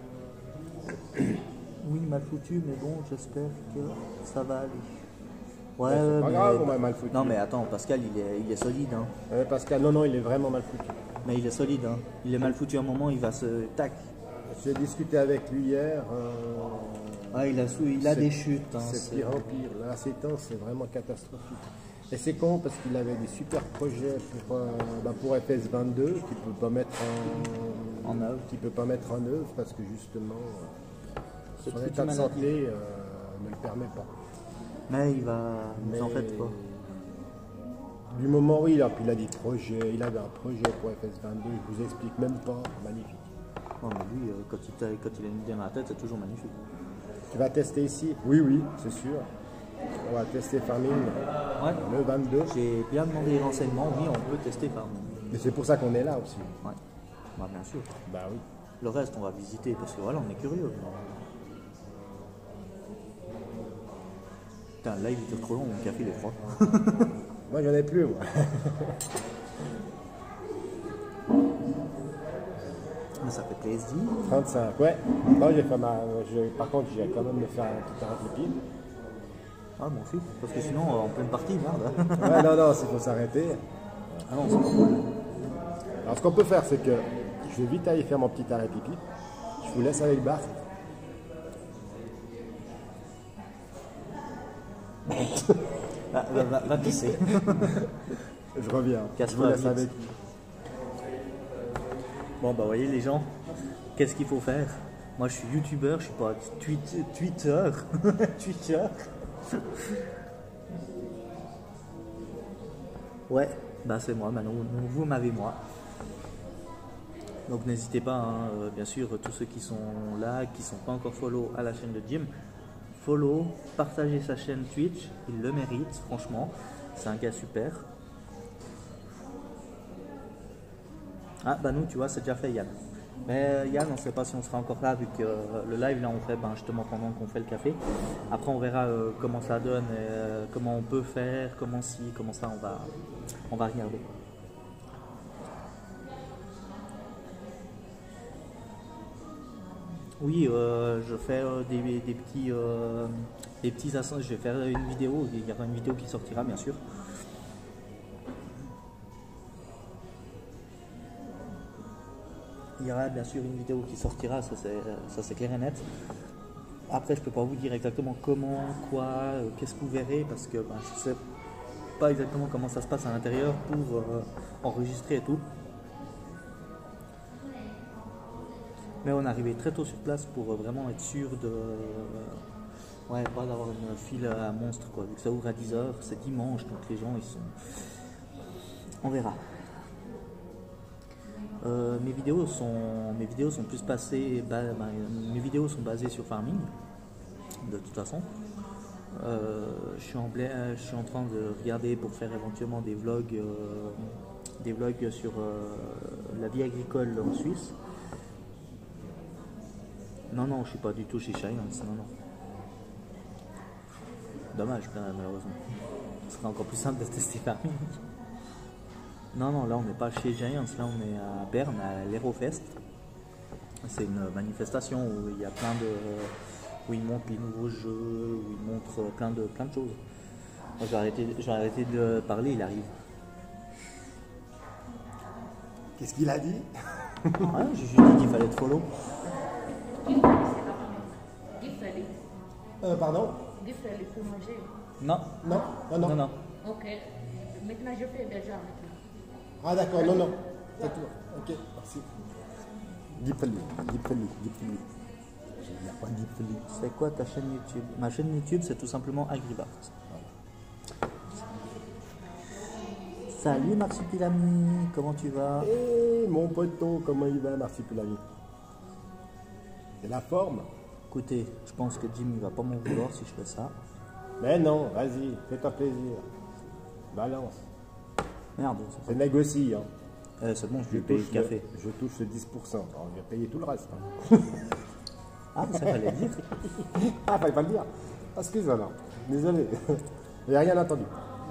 Oui, mal foutu, mais bon, j'espère que ça va aller. Ouais, Ouais, c'est pas mais- grave, on m'a mal foutu. Non, mais attends, Pascal, il est, il est solide. Hein. Ouais, Pascal, non, non, il est vraiment mal foutu. Mais il est solide. Hein. Il est mal foutu un moment, il va se. Tac. J'ai discuté avec lui hier. euh, Ah, il a, sou- il a C'est- des chutes. Hein, c'est c'est- pire en pire. Là, ces temps, c'est vraiment catastrophique. Et c'est con parce qu'il avait des super projets pour, euh, bah, pour F S vingt-deux qu'il ne peut pas mettre en, En œuvre. qu'il peut pas mettre en œuvre parce que justement euh, C'est son toute état de une santé maladie. euh, ne le permet pas. Mais il va. Vous en Mais faites pas. Du moment où il a, puis il a des projets, il avait un projet pour F S vingt-deux, je vous explique même pas, magnifique. Non, mais lui, euh, quand il, t'a- quand il a une idée dans la tête, c'est toujours magnifique. Tu vas tester ici? Oui, oui, c'est sûr. On va tester Farming Ouais. le vingt-deux. J'ai bien demandé les renseignements. Oui, on peut tester par. Mais c'est pour ça qu'on est là aussi. Ouais. Bah, bien sûr. Bah oui. Le reste, on va visiter parce que voilà, on est curieux. Putain, là, il était trop long, mon café, il est froid. Moi, j'en ai plus, moi. Mais ça fait plaisir. trente-cinq, ouais. Non, j'ai fait ma. je- Par contre, j'ai quand même me faire un petit arrêt liquide. Ah, mon fils, parce que sinon, euh, en pleine partie, merde. Ouais, non, non, il faut s'arrêter. Ah non, c'est pas cool. Alors, ce qu'on peut faire, c'est que je vais vite aller faire mon petit arrêt pipi. Je vous laisse avec Bart. Va, va, va, va pisser. Je reviens. Je Casse-toi vous laisse vite. avec. Bon, bah, voyez, les gens, qu'est-ce qu'il faut faire? Moi, je suis youtubeur, je suis pas tweet, Twitter. Twitter. Ouais, bah, c'est moi, maintenant, vous m'avez moi. Donc, n'hésitez pas, hein, euh, bien sûr, tous ceux qui sont là, qui sont pas encore follow à la chaîne de Jim, follow, partagez sa chaîne Twitch, il le mérite, franchement. C'est un gars super. Ah, bah nous, tu vois, c'est déjà fait, Yann. Mais euh, Yann, on ne sait pas si on sera encore là, vu que euh, le live, là, on fait ben, justement pendant qu'on fait le café. Après, on verra euh, comment ça donne, et, euh, comment on peut faire, comment si, comment ça, on va, on va regarder. Oui, euh, je fais euh, des, des petits, euh, des petits assassins. Je vais faire une vidéo. Il y aura une vidéo qui sortira, bien sûr. Il y aura bien sûr une vidéo qui sortira, ça c'est, ça c'est clair et net. Après, je peux pas vous dire exactement comment, quoi, euh, qu'est-ce que vous verrez, parce que ben, je sais pas exactement comment ça se passe à l'intérieur pour euh, enregistrer et tout. Mais on est arrivé très tôt sur place pour euh, vraiment être sûr de. Euh, ouais, pas d'avoir une file à monstre, quoi. Vu que ça ouvre à dix heures, c'est dimanche, donc les gens ils sont. On verra. Euh, mes vidéos sont mes vidéos sont plus passées bah, bah, mes vidéos sont basées sur farming de toute façon. Euh, je suis en bla- je suis en train de regarder pour faire éventuellement des vlogs euh, des vlogs sur euh, la vie agricole en Suisse. Non non, je suis pas du tout chez Giants, non non. Dommage malheureusement. Ce serait encore plus simple de tester farming. Non, non, là on n'est pas chez Giants, là on est à Berne, à l'Aerofest. C'est une manifestation où il y a plein de. Où ils montrent les nouveaux jeux, où ils montrent plein de, plein de choses. Moi j'ai arrêté, j'ai arrêté de parler, il arrive. Qu'est-ce qu'il a dit? Ouais, j'ai juste dit qu'il fallait te follow. Euh, pardon? Il faut manger. Non, Non, non, non. non, non. Ok. Maintenant, je fais déjà maintenant. Ah d'accord, non, non. C'est tout. Ok, merci. Deeply, deeply, deeply. Il n'y a pas deeply. C'est quoi ta chaîne YouTube? Ma chaîne YouTube c'est tout simplement Agribart. Salut Marsupilami, comment tu vas? Eh mon poteau, comment il va, Marsupilami? C'est la forme? Écoutez, je pense que Jim il va pas m'en vouloir si je fais ça. Mais non, vas-y, fais-toi plaisir. Balance. Merde, C'est négocie, hein. euh, c'est bon, je Je lui ai payé le touche, café. le, je touche le dix pour cent. Alors, je vais payer tout le reste. Hein. Ah, ça fallait dire. Ah, fallait pas le dire. Excuse-moi, non. Désolé. Il n'y a rien entendu.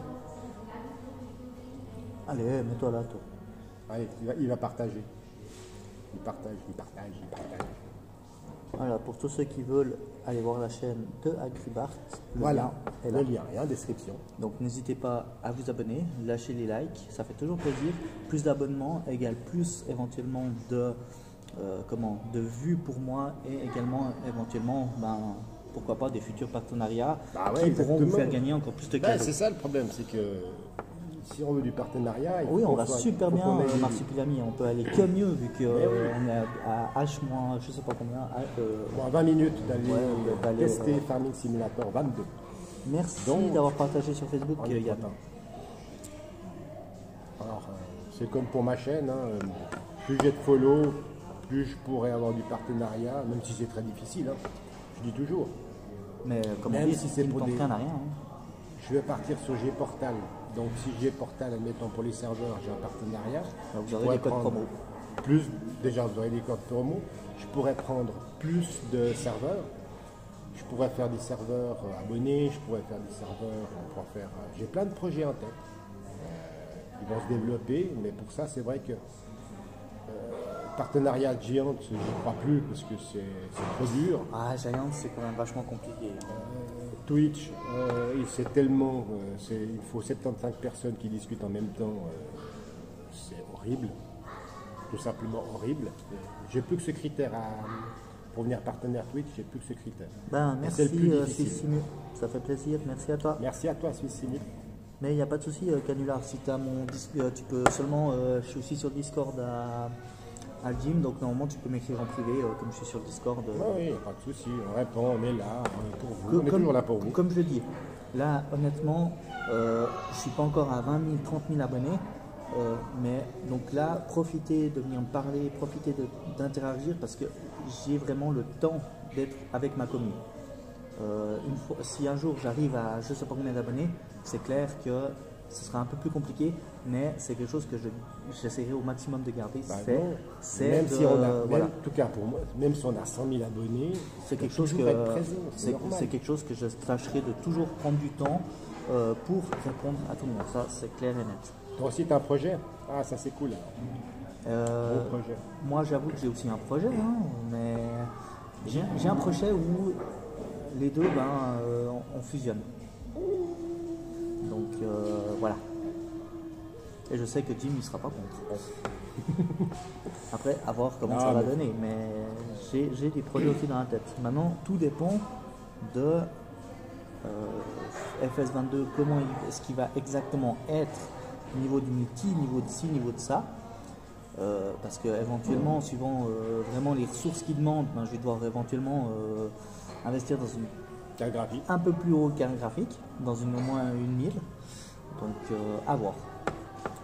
Allez, mets-toi là, toi. Allez, il va, il va partager. Il partage, il partage, il partage. Voilà, pour tous ceux qui veulent aller voir la chaîne de Agribart, le Voilà, lien est là. le lien est en description. Donc n'hésitez pas à vous abonner, lâcher les likes, ça fait toujours plaisir. Plus d'abonnements égale plus éventuellement de, euh, comment, de vues pour moi et également éventuellement, ben, pourquoi pas, des futurs partenariats Bah ouais, qui pourront vous exactement. faire gagner encore plus de Ben, cadeaux. c'est ça le problème, c'est que si on veut du partenariat, il faut Oui, on qu'on va soit- super faut bien, qu'on ait euh, des- Marsupilami, on peut aller que mieux vu qu'on Eh oui. est à, à H moins, je sais pas combien. à, euh, Bon, à vingt minutes d'aller Ouais, euh, d'aller, tester euh, Farming Simulator vingt-deux. Merci Donc, d'avoir partagé sur Facebook, On est Yann. content. Alors, euh, c'est comme pour ma chaîne, hein, euh, plus j'ai de follow, plus je pourrais avoir du partenariat, même si c'est très difficile. Hein, je dis toujours. Mais euh, comme on Même dit, si si c'est c'est pour pour des- rien à rien. hein. Je vais partir sur Gportal. Donc si Gportal, admettons pour les serveurs, j'ai un partenariat. Donc, je vous aurez pourrais des codes prendre promo. Plus, déjà vous aurez des codes promo. Je pourrais prendre plus de serveurs. Je pourrais faire des serveurs euh, abonnés, je pourrais faire des serveurs, on pourrait faire. euh, j'ai plein de projets en tête. Euh, ils vont se développer, mais pour ça c'est vrai que euh, partenariat Giant, je n'y crois plus parce que c'est c'est trop dur. Ah, Giant, c'est quand même vachement compliqué. Euh, Twitch, euh, il- c'est tellement, euh, c'est- il faut soixante-quinze personnes qui discutent en même temps, euh, c'est horrible, tout simplement horrible. J'ai plus que ce critère à, pour venir partenaire Twitch, j'ai plus que ce critère. Ben, Et c'est le merci, plus euh, difficile. Suisse Simu. Ça fait plaisir, merci à toi. Merci à toi, Suisse Simil. Mais il n'y a pas de souci, euh, Canular. Si tu as mon dis- euh, tu peux seulement. euh, je suis aussi sur Discord à, à Jim, donc normalement tu peux m'écrire en privé, euh, comme je suis sur Discord. euh, Oui, oui, pas de souci, on répond, on est là euh, pour vous, Que- on est comme, toujours là pour vous. comme je le dis, là honnêtement, euh, je suis pas encore à vingt mille, trente mille abonnés, euh, mais donc là, profitez de venir me parler, profitez de- d'interagir parce que j'ai vraiment le temps d'être avec ma commune. Euh, une fois, si un jour j'arrive à je sais pas combien d'abonnés, c'est clair que ce sera un peu plus compliqué, mais c'est quelque chose que je- j'essaierai au maximum de garder. Bah c'est non. c'est Même de- si on a, même- voilà. en tout cas pour moi, même si on a cent mille abonnés, C'est faut quelque chose toujours que être présent, c'est c'est normal. c'est quelque chose que je tâcherai de toujours prendre du temps euh, pour répondre à tout le monde. Ça, c'est clair et net. Toi aussi, tu as un projet? Ah, ça c'est cool. Euh, Gros projet. moi, j'avoue que j'ai aussi un projet, hein, mais j'ai j'ai un projet où les deux, ben, euh, on, on fusionne. Donc euh, voilà. Et je sais que Jim ne sera pas contre. Après, à voir comment Non, ça va mais- donner. Mais j'ai j'ai des projets aussi dans la tête. Maintenant, tout dépend de euh, F S vingt-deux, comment il- est-ce qu'il va exactement être niveau du multi, niveau de ci, niveau de ça. Euh, parce que éventuellement, suivant euh, vraiment les ressources qu'il demande, ben, je vais devoir éventuellement euh, investir dans une Carte graphique. un peu plus haut carte graphique, dans une au moins une mille. Donc euh, à voir.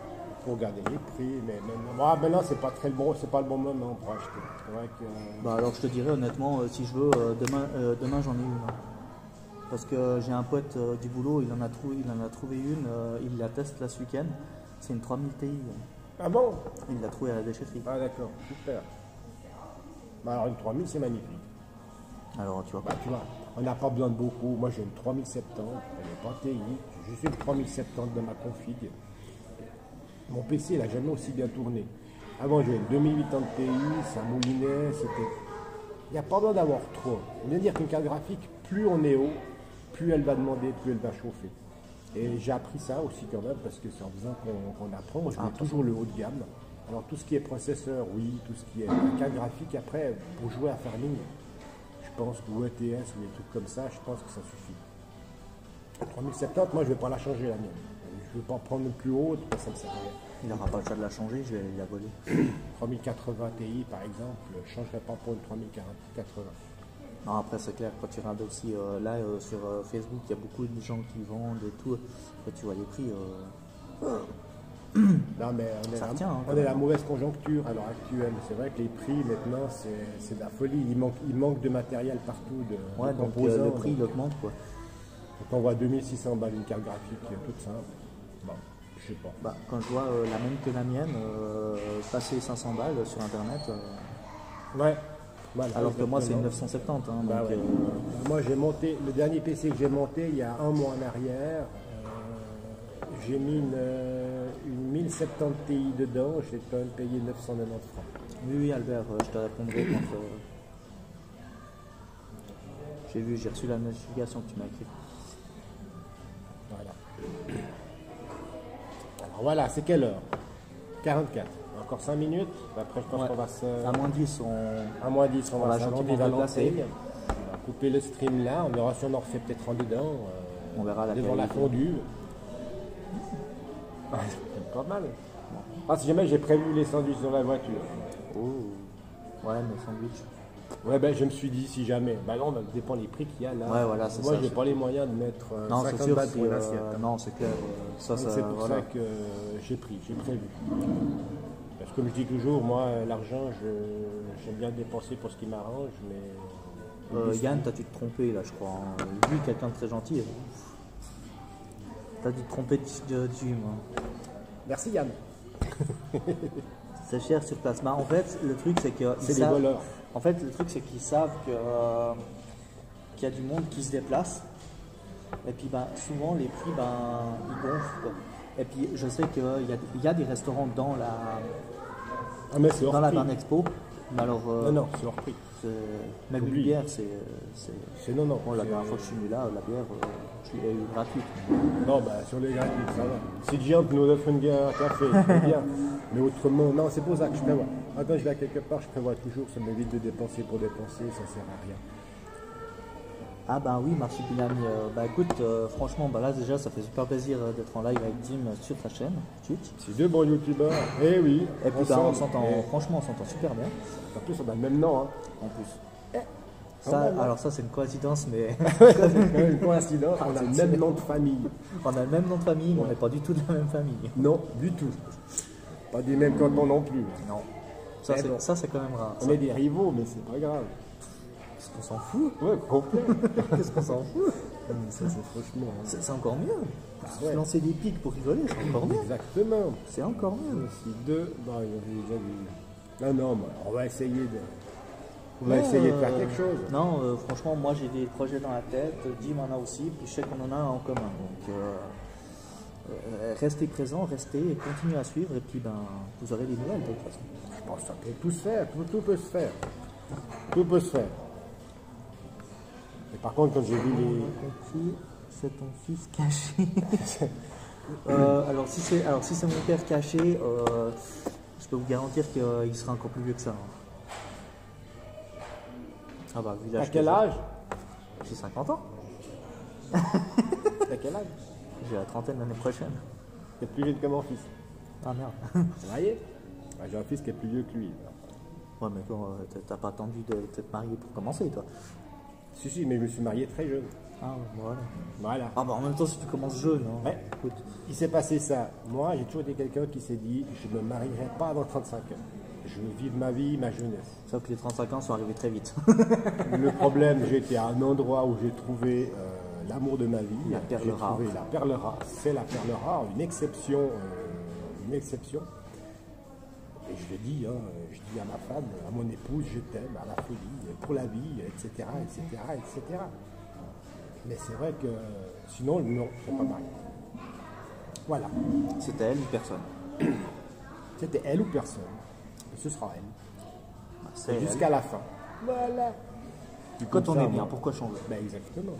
faut regarder les prix, mais maintenant, bon, maintenant c'est pas très bon, c'est pas le bon moment pour acheter. C'est vrai que, euh, Bah alors je te dirais honnêtement, euh, si je veux, euh, demain, euh, demain j'en ai une. Hein. Parce que j'ai un pote euh, du boulot, il en a trouvé, il en a trouvé une, euh, il la teste là ce week-end. C'est une trois mille Ti. Ah bon? Il l'a trouvée à la déchetterie. Ah d'accord, super. Bah, alors une trois mille c'est magnifique. Alors tu vois. Bah tu vois, on n'a pas besoin de beaucoup. Moi j'ai une trois mille soixante-dix, elle n'est pas T I. J'ai juste une trois mille soixante-dix dans ma config. Mon P C il n'a jamais aussi bien tourné. Avant j'ai une deux mille quatre-vingts Ti, ça moulinait, c'était. Il n'y a pas besoin d'avoir trop. On vient de dire qu'une carte graphique, plus on est haut, plus elle va demander, plus elle va chauffer. Et j'ai appris ça aussi quand même, parce que c'est en faisant qu'on qu'on apprend. Moi je mets Ah, toujours le haut de gamme. Alors tout ce qui est processeur, oui, tout ce qui est la carte graphique, après, pour jouer à Farming, je pense, ou E T S ou des trucs comme ça, je pense que ça suffit. trois mille soixante-dix, moi je ne vais pas la changer la mienne. Je ne vais pas prendre plus haute, parce que ça ne sert à rien. Il n'aura pas le choix de la changer, je vais la voler. trois mille quatre-vingts Ti par exemple, je ne changerai pas pour une trois mille quatre-vingts. Non, après c'est clair, quand tu regardes aussi euh, là euh, sur euh, Facebook, il y a beaucoup de gens qui vendent et tout. Quand tu vois les prix, euh, Non mais on est, Ça la, retient, hein, on quand est même. la mauvaise conjoncture à l'heure actuelle. C'est vrai que les prix maintenant c'est c'est de la folie. Il manque, il manque de matériel partout, de, ouais, de donc euh, composants. le prix il donc, augmente quoi. Quand on voit deux mille six cents balles une carte graphique toute simple, bon, je sais pas. Bah, quand je vois euh, la même que la mienne, euh, passer cinq cents balles sur internet, euh, Ouais. Voilà, alors que moi c'est une exactement. neuf cent soixante-dix. Hein, Bah donc, ouais. euh, Moi j'ai monté, le dernier P C que j'ai monté il y a un mois en arrière, euh, j'ai mis une, euh, une mille soixante-dix Ti dedans, j'ai quand même payé neuf cent quatre-vingt-dix francs. oui, oui, Albert, euh, je te répondrai quand. euh, J'ai vu, j'ai reçu la notification que tu m'as écrite. Voilà. Alors voilà, c'est quelle heure? quarante-quatre. Encore cinq minutes. Après je pense Ouais. qu'on va se... À moins dix, on. À moins dix, on, On va va s'inventer gentiment la déplacer. l'enseigne. On va couper le stream là, on verra si on en refait peut-être un dedans. euh, On verra la devant la qualité. fondue. Ah, c'est pas mal. Ah, si jamais j'ai prévu les sandwichs dans la voiture. Oh. Ouais, mais sandwich. Ouais, ben je me suis dit si jamais. Bah non, ça dépend des prix qu'il y a là. Ouais, voilà, c'est Moi, ça, j'ai c'est- pas les moyens de mettre euh, Non, c'est cinquante sûr, balles c'est, pour une euh, assiette. hein. non, c'est clair. euh, Ça, Donc, ça, c'est pour voilà. ça que euh, j'ai pris, j'ai prévu. Parce que comme je dis toujours, moi, euh, l'argent, je- j'aime bien le dépenser pour ce qui m'arrange, mais. Euh, Yann, t'as dû te tromper là, je crois. hein. Lui, quelqu'un de très gentil. T'as dû te tromper de, de gym. hein. Merci Yann. C'est cher sur place. Bah, en fait, le truc, c'est que. C'est ils des savent- voleurs. En fait, le truc, c'est qu'ils savent que, euh, qu'il y a du monde qui se déplace. Et puis, ben, souvent, les prix, ben, ils gonflent. quoi. Et puis, je sais qu'il y a, il y a des restaurants dans la, Ah, mais c'est hors dans la prix. Barn Expo. Mais alors, euh, Non, non, c'est hors prix. c'est- même Oublie. une bière, c'est. c'est- C'est non, non. Bon, la c'est- dernière fois que je suis venu là, la bière, euh, je l'ai eu gratuite. Non, bah sur les gratuits, ça va. Si Gian nous offre une bière, un café, c'est bien. Mais autrement, non, c'est pour ça que je prévois. Quand je vais quelque part, je prévois toujours, ça m'évite de dépenser pour dépenser, ça sert à rien. Ah bah oui, Marsupilami, euh, bah écoute, euh, franchement, bah là déjà, ça fait super plaisir euh, d'être en live avec Dim euh, sur ta chaîne, Twitch. C'est deux bons youtubeurs. Eh oui. Et puis bah, ensemble. on s'entend, Et franchement, on s'entend super bien, en plus, on a le même nom. Hein. en plus. quand Ça, même, hein. alors ça, c'est une coïncidence, mais C'est quand même une coïncidence. On a le même nom de famille. on a le même nom de famille, mais on n'est pas du tout de la même famille. Non, du tout. Pas des mêmes cantons non plus. Non. Ça, Mais c'est, bon. ça, c'est quand même rare. On est des rivaux, mais c'est pas grave. Qu'est-ce qu'on s'en fout Ouais, complet. Qu'est-ce qu'on s'en fout Ça, c'est franchement. hein. c'est, c'est encore mieux. ouais. Se lancer des pics pour rigoler, c'est encore mieux. Exactement. C'est encore mieux. Si deux, bah, il y a déjà du- Non, non, bah, on va essayer de. On va Ouais, essayer de faire euh, quelque chose. Non, euh, franchement, moi j'ai des projets dans la tête, Dim en a aussi, puis je sais qu'on en a un en commun. Donc euh, euh, restez présents, restez et continuez à suivre, et puis ben, vous aurez des nouvelles de toute façon. Je pense que ça peut tout se faire, tout, tout peut se faire. Tout peut se faire. Et par contre, quand j'ai vu les. C'est ton fils caché. Euh, alors si c'est alors si c'est mon père caché, euh, je peux vous garantir qu'il sera encore plus vieux que ça. hein. Ah bah, vu À l'âge que quel j'ai- âge J'ai cinquante ans. À quel âge J'ai la trentaine l'année prochaine. T'es plus vieux que mon fils. Ah merde. Vous voyez Bah, j'ai un fils qui est plus vieux que lui. Ouais mais toi, euh, t'as- t'as pas attendu de t'être marié pour commencer toi. Si, si, mais je me suis marié très jeune. Ah, voilà. Voilà. Ah, bah en même temps, si tu commences jeune, hein. Ouais. Écoute. Il s'est passé ça. Moi, j'ai toujours été quelqu'un qui s'est dit, je ne me marierai pas avant trente-cinq ans. Je veux vivre ma vie, ma jeunesse. Sauf que les trente-cinq ans sont arrivés très vite. Le problème, j'ai été à un endroit où j'ai trouvé euh, l'amour de ma vie. La perle J'ai rare. trouvé la perle rare. C'est la perle rare, une exception. euh, une exception. Et je le dis, hein, je dis à ma femme, à mon épouse, je t'aime, à la folie, pour la vie, et cetera, et cetera, et cetera. Mais c'est vrai que sinon, non, je ne serais pas marié. Voilà. C'était elle ou personne. C'était elle ou personne. Et ce sera elle. Bah, c'est Jusqu'à la fin. Voilà. elle. Quand on ça, est bien, moi. pourquoi changer? Ben exactement.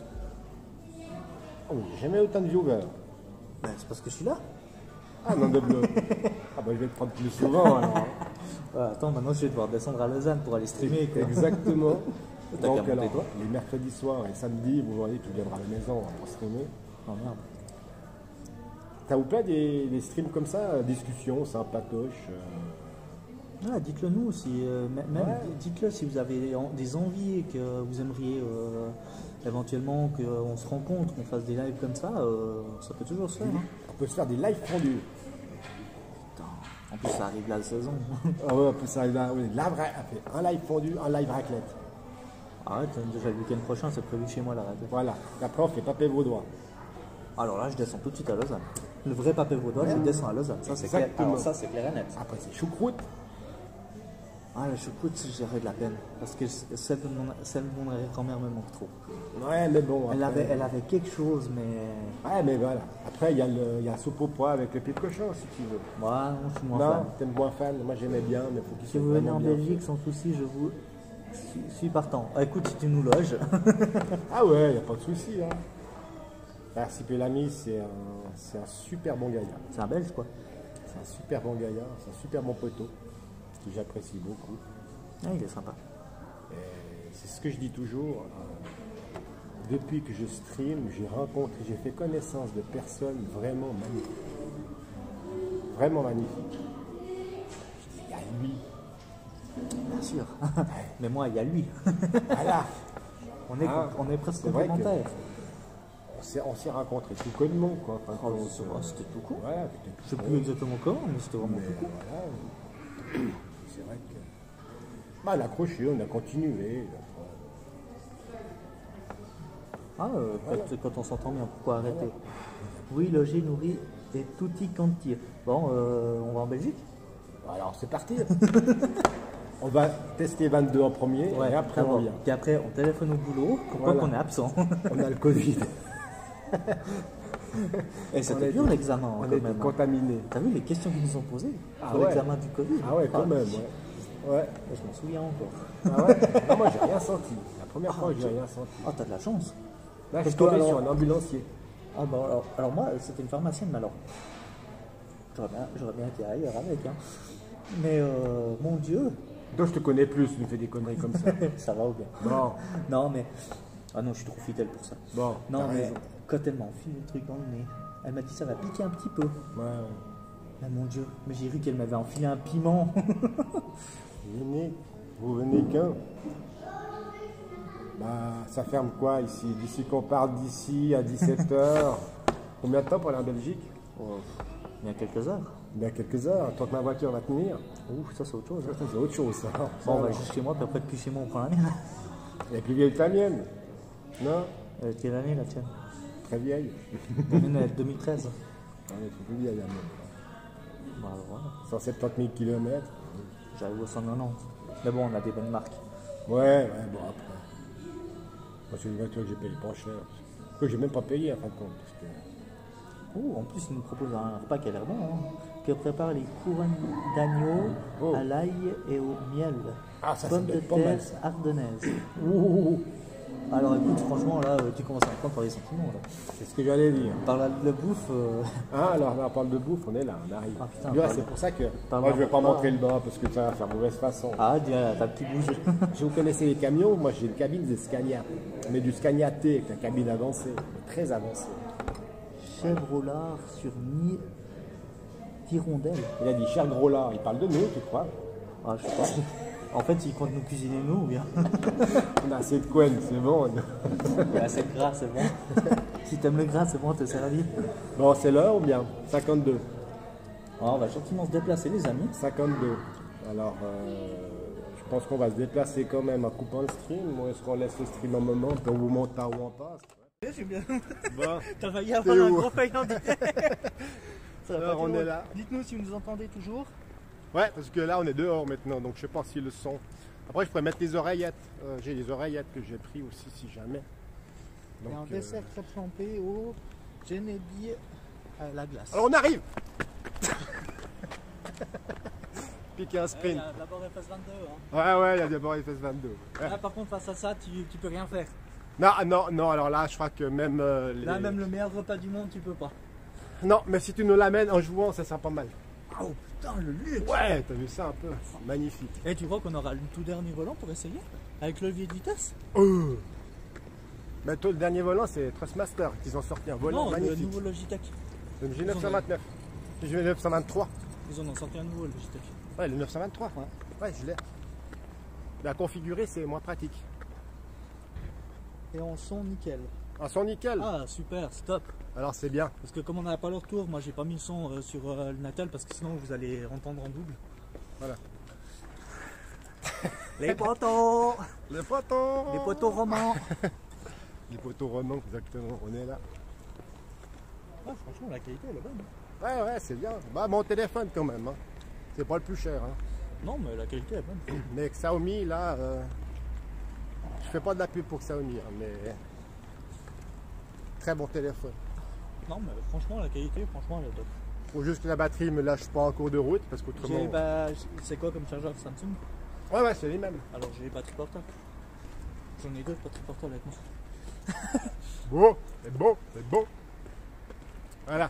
Oh, j'ai jamais autant de viewers. Ben, c'est parce que je suis là. Ah non, de bleu. Ah ben je vais te prendre plus souvent alors. Ouais, attends, maintenant je vais devoir descendre à Lausanne pour aller streamer. Quoi. Exactement. T'as Donc qu'à monter, alors, toi. les mercredis soirs et samedis, vous voyez, tu viendras à la maison pour streamer. Oh merde. T'as ou pas des, des streams comme ça, euh, discussions, sympatoches euh, Ah, dites-le nous si, euh, m- même Ouais. dites-le si vous avez en- des envies et que vous aimeriez euh, éventuellement qu'on se rencontre, qu'on fasse des lives comme ça, euh, ça peut toujours se faire. Hein. On peut se faire des live fondus. Putain, en plus ça arrive la saison. Ah ouais, on peut se faire là, oui, la vraie- un live fondu, un live raclette. Arrête, déjà le week-end prochain c'est prévu chez moi la radio. Voilà. Après, on fait paper vos doigts. Alors là je descends tout de suite à Lausanne. Le vrai papé vaudois, je descends à Lausanne. Ça c'est clair. Exactement. Alors ça c'est clair et net. Après, c'est choucroute. Ah la choucroute j'aurais de la peine. Parce que celle de mon, celle de mon grand-mère me manque trop. Ouais, mais bon. Elle après- avait, elle avait quelque chose mais... Ouais, mais voilà. Après, il y a le, il y a la soupe au pois avec le pied de cochon, si tu veux. Moi non, je suis moins Non, fan. t'aimes moins fan. Moi, j'aimais bien, mais faut qu'il Si soit vous venez vraiment en bien Belgique, sans souci, je vous suis, suis partant. Ah, écoute, si tu nous loges, fait. Ah ouais, il n'y a pas de souci. Hein. Merci Pélami, c'est un, c'est un super bon gaillard. c'est un Belge quoi. C'est un super bon gaillard, c'est un super bon poteau, que j'apprécie beaucoup. Ah, il est sympa. Et c'est ce que je dis toujours. euh, depuis que je stream, j'ai rencontré, j'ai fait connaissance de personnes vraiment magnifiques. Vraiment magnifiques. Je dis, il y a lui. Bien sûr. Mais moi, il y a lui. Voilà. On est, Ah, on est presque c'est vrai que- complémentaires. On s'est, on s'est rencontrés tout connement, quoi. Enfin, Oh, on c'est- se- oh, c'était tout court. Voilà, c'était Je sais tout plus exactement comment, mais c'était vraiment Mais tout court. voilà. C'est vrai que. Bah, on a accroché, on a continué. Ah, euh, quand, quand on s'entend bien, pourquoi arrêter? Oui, logé, nourri et tutti quanti. Bon, euh, on va en Belgique? Alors c'est parti. On va tester vingt-deux en premier et après on d'abord. vient. Puis après, on téléphone au boulot, comme quoi Voilà. qu'on est absent. On a le Covid. Et On c'était est- dur l'examen, On quand est même. contaminés. T'as vu les questions qu'ils nous ont posées Ah pour ouais. l'examen du Covid? Ah ouais, quand même, ouais. Ouais. Je m'en souviens encore. Ah ouais. Non, moi j'ai rien senti. La première fois j'ai rien senti. Ah, t'as de la chance. Là je Parce suis tombé que, sur alors- un ambulancier. Ah bah alors, alors moi, c'était une pharmacienne, mais alors... J'aurais bien, j'aurais bien été ailleurs avec, hein. Mais euh, mon Dieu, Toi je te connais plus, tu nous fais des conneries comme ça. ça va ou bien? Bon, Non mais... Ah non, je suis trop fidèle pour ça. bon. Non t'as mais raison. quand elle m'a enfilé le truc dans le nez, elle m'a dit ça va piquer un petit peu. Ouais, ouais. Mais mon Dieu, mais j'ai cru qu'elle m'avait enfilé un piment. Venez, vous venez qu'un. Bah, ça ferme quoi ici? D'ici qu'on part d'ici à dix-sept heures. Combien de temps pour aller en Belgique? Oh, il y a quelques heures. Bien quelques heures, tant que ma voiture va tenir. Ouh, ça c'est autre chose. Ça, hein. c'est autre chose, ça. Bon, Ça, on va alors. juste chez moi, puis après depuis chez moi on prend la mienne. Elle est plus vieille que la mienne. Non? Elle est quelle année la tienne? Très vieille. La mienne elle est de deux mille treize. Elle est plus vieille, la mienne. Bah alors voilà, cent soixante-dix mille kilomètres. j'arrive au cent quatre-vingt-dix. Mais bon, on a des bonnes marques. Ouais, ouais, bon après. Moi, c'est une voiture que j'ai payée pas cher. Que j'ai même pas payé en fin de compte. Parce que... Oh, en plus, il nous propose un repas qui a l'air bon. Hein, qui prépare les couronnes d'agneau Oh. à l'ail et au miel. Ah, ça, ça Pommes doit de être pas mal, terre ça. ardennaises. Ouh, Alors écoute, franchement, là, euh, tu commences à me prendre par les sentiments. Là. c'est ce que j'allais dire. Par la, la bouffe, euh, Ah, alors là, on parle de bouffe, on est là, on arrive. Ah, putain, Tu vois, parle- c'est pour ça que parle moi, je vais pas pas. montrer le bras parce que ça va faire mauvaise façon. ah, dis, euh, ta petite bouche. Si vous connaissez les camions, moi j'ai une cabine de Scania. Mais du Scania T avec la cabine avancée, très avancée. Chèvre au lard sur mi hirondelle. Il a dit cher gros lard, il parle de nous, tu crois? Ah, je sais pas. En fait, ils comptent nous cuisiner nous ou bien? On a assez de couenne, c'est bon. Il y a assez de gras, c'est bon. Si t'aimes le gras, c'est bon, t'es servi. Bon, c'est l'heure ou bien cinquante-deux. Alors, on va gentiment se déplacer, les amis. cinquante-deux. Alors, euh, je pense qu'on va se déplacer quand même en coupant le stream. Ou est-ce qu'on laisse le stream un moment, puis on vous montre par où on passe? Je suis bien. Bon, T'as failli avoir un où gros feuille en direct. Ça va alors pas on trop. est là. Dites-nous si vous nous entendez toujours. Ouais, parce que là on est dehors maintenant, donc je sais pas si le son. Après, je pourrais mettre les oreillettes. Euh, j'ai les oreillettes que j'ai pris aussi, si jamais. Donc, Et un euh, dessert crêpe flambée au genébi à la glace. Alors on arrive. Piquer un sprint. D'abord F S vingt-deux. Hein. Ouais, ouais, il y a d'abord F S vingt-deux. Ouais. Là, par contre, face à ça, tu, tu peux rien faire. Non, non, non, alors là, je crois que même. euh, les... Là, même le meilleur repas du monde, tu peux pas. Non, mais si tu nous l'amènes en jouant, ça sera pas mal. Oh putain, le luxe. Ouais, t'as vu ça un peu? Magnifique. Et tu crois qu'on aura le tout dernier volant pour essayer? Avec le levier de vitesse? Oh. Mais toi, le dernier volant, c'est Trustmaster qu'ils ont sorti un volant Non, le magnifique. nouveau Logitech. Le G neuf cent vingt-neuf. Le G neuf cent vingt-trois. Ils en ont sorti un nouveau Logitech. Ouais, le neuf cent vingt-trois. Ouais. Ouais, je l'ai. Mais à configurer, c'est moins pratique. Et en son nickel. Un son nickel. Ah super, stop. Alors c'est bien. Parce que comme on n'a pas le retour, moi j'ai pas mis le son euh, sur euh, le Natal parce que sinon vous allez entendre en double. Voilà. Les poteaux. Les poteaux. Les poteaux romans. Les poteaux romans, exactement. On est là. Ah, franchement la qualité elle est bonne. Ouais, ouais, c'est bien. Bah, mon téléphone quand même. Hein. C'est pas le plus cher. Hein. Non mais la qualité est bonne. Mais Xiaomi, là, euh, je fais pas de la pub pour Xiaomi, hein, mais très bon téléphone. Non mais franchement la qualité, franchement elle est top. Faut juste que la batterie me lâche pas en cours de route, parce J'ai, qu'autrement. bah, c'est quoi comme chargeur Samsung? Ouais, ouais, c'est les mêmes. Alors j'ai les batteries portables. J'en ai deux batteries portables avec moi. Beau, c'est beau, c'est beau. Voilà.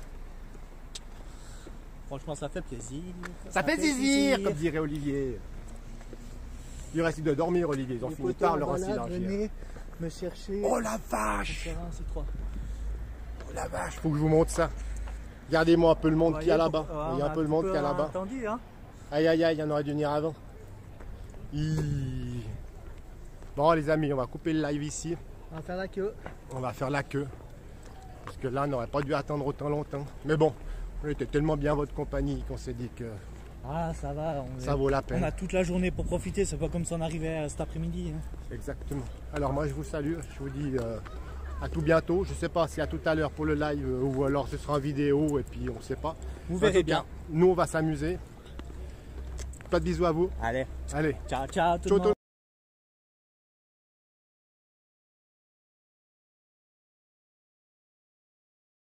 Franchement ça fait plaisir. Ça, fait plaisir, comme dirait Olivier. Il reste de dormir, Olivier. Ils ont Les fini poteaux tard en leur balade, ensilangir. venez me chercher. Oh la vache! C'est un, c'est trois. Oh la vache, faut que je vous montre ça. Regardez-moi un peu le monde qu'il y a là-bas. Il y a un peu le monde qu'il y a là-bas. Attendu, hein. Aïe aïe aïe, il y en aurait dû venir avant. Hi. Bon les amis, on va couper le live ici. On va faire la queue. On va faire la queue. Parce que là, on n'aurait pas dû attendre autant longtemps. Mais bon, on était tellement bien votre compagnie qu'on s'est dit que Ah ça va, on, ça vaut la on peine. a toute la journée pour profiter, c'est pas comme si on arrivait cet après-midi. Hein. Exactement. Alors moi je vous salue, je vous dis euh, à tout bientôt. Je sais pas si à tout à l'heure pour le live euh, ou alors ce sera en vidéo et puis on sait pas. Vous En verrez tout cas, bien. Nous on va s'amuser. Pas de bisous à vous. Allez, Allez. ciao ciao tout Ciao, le monde.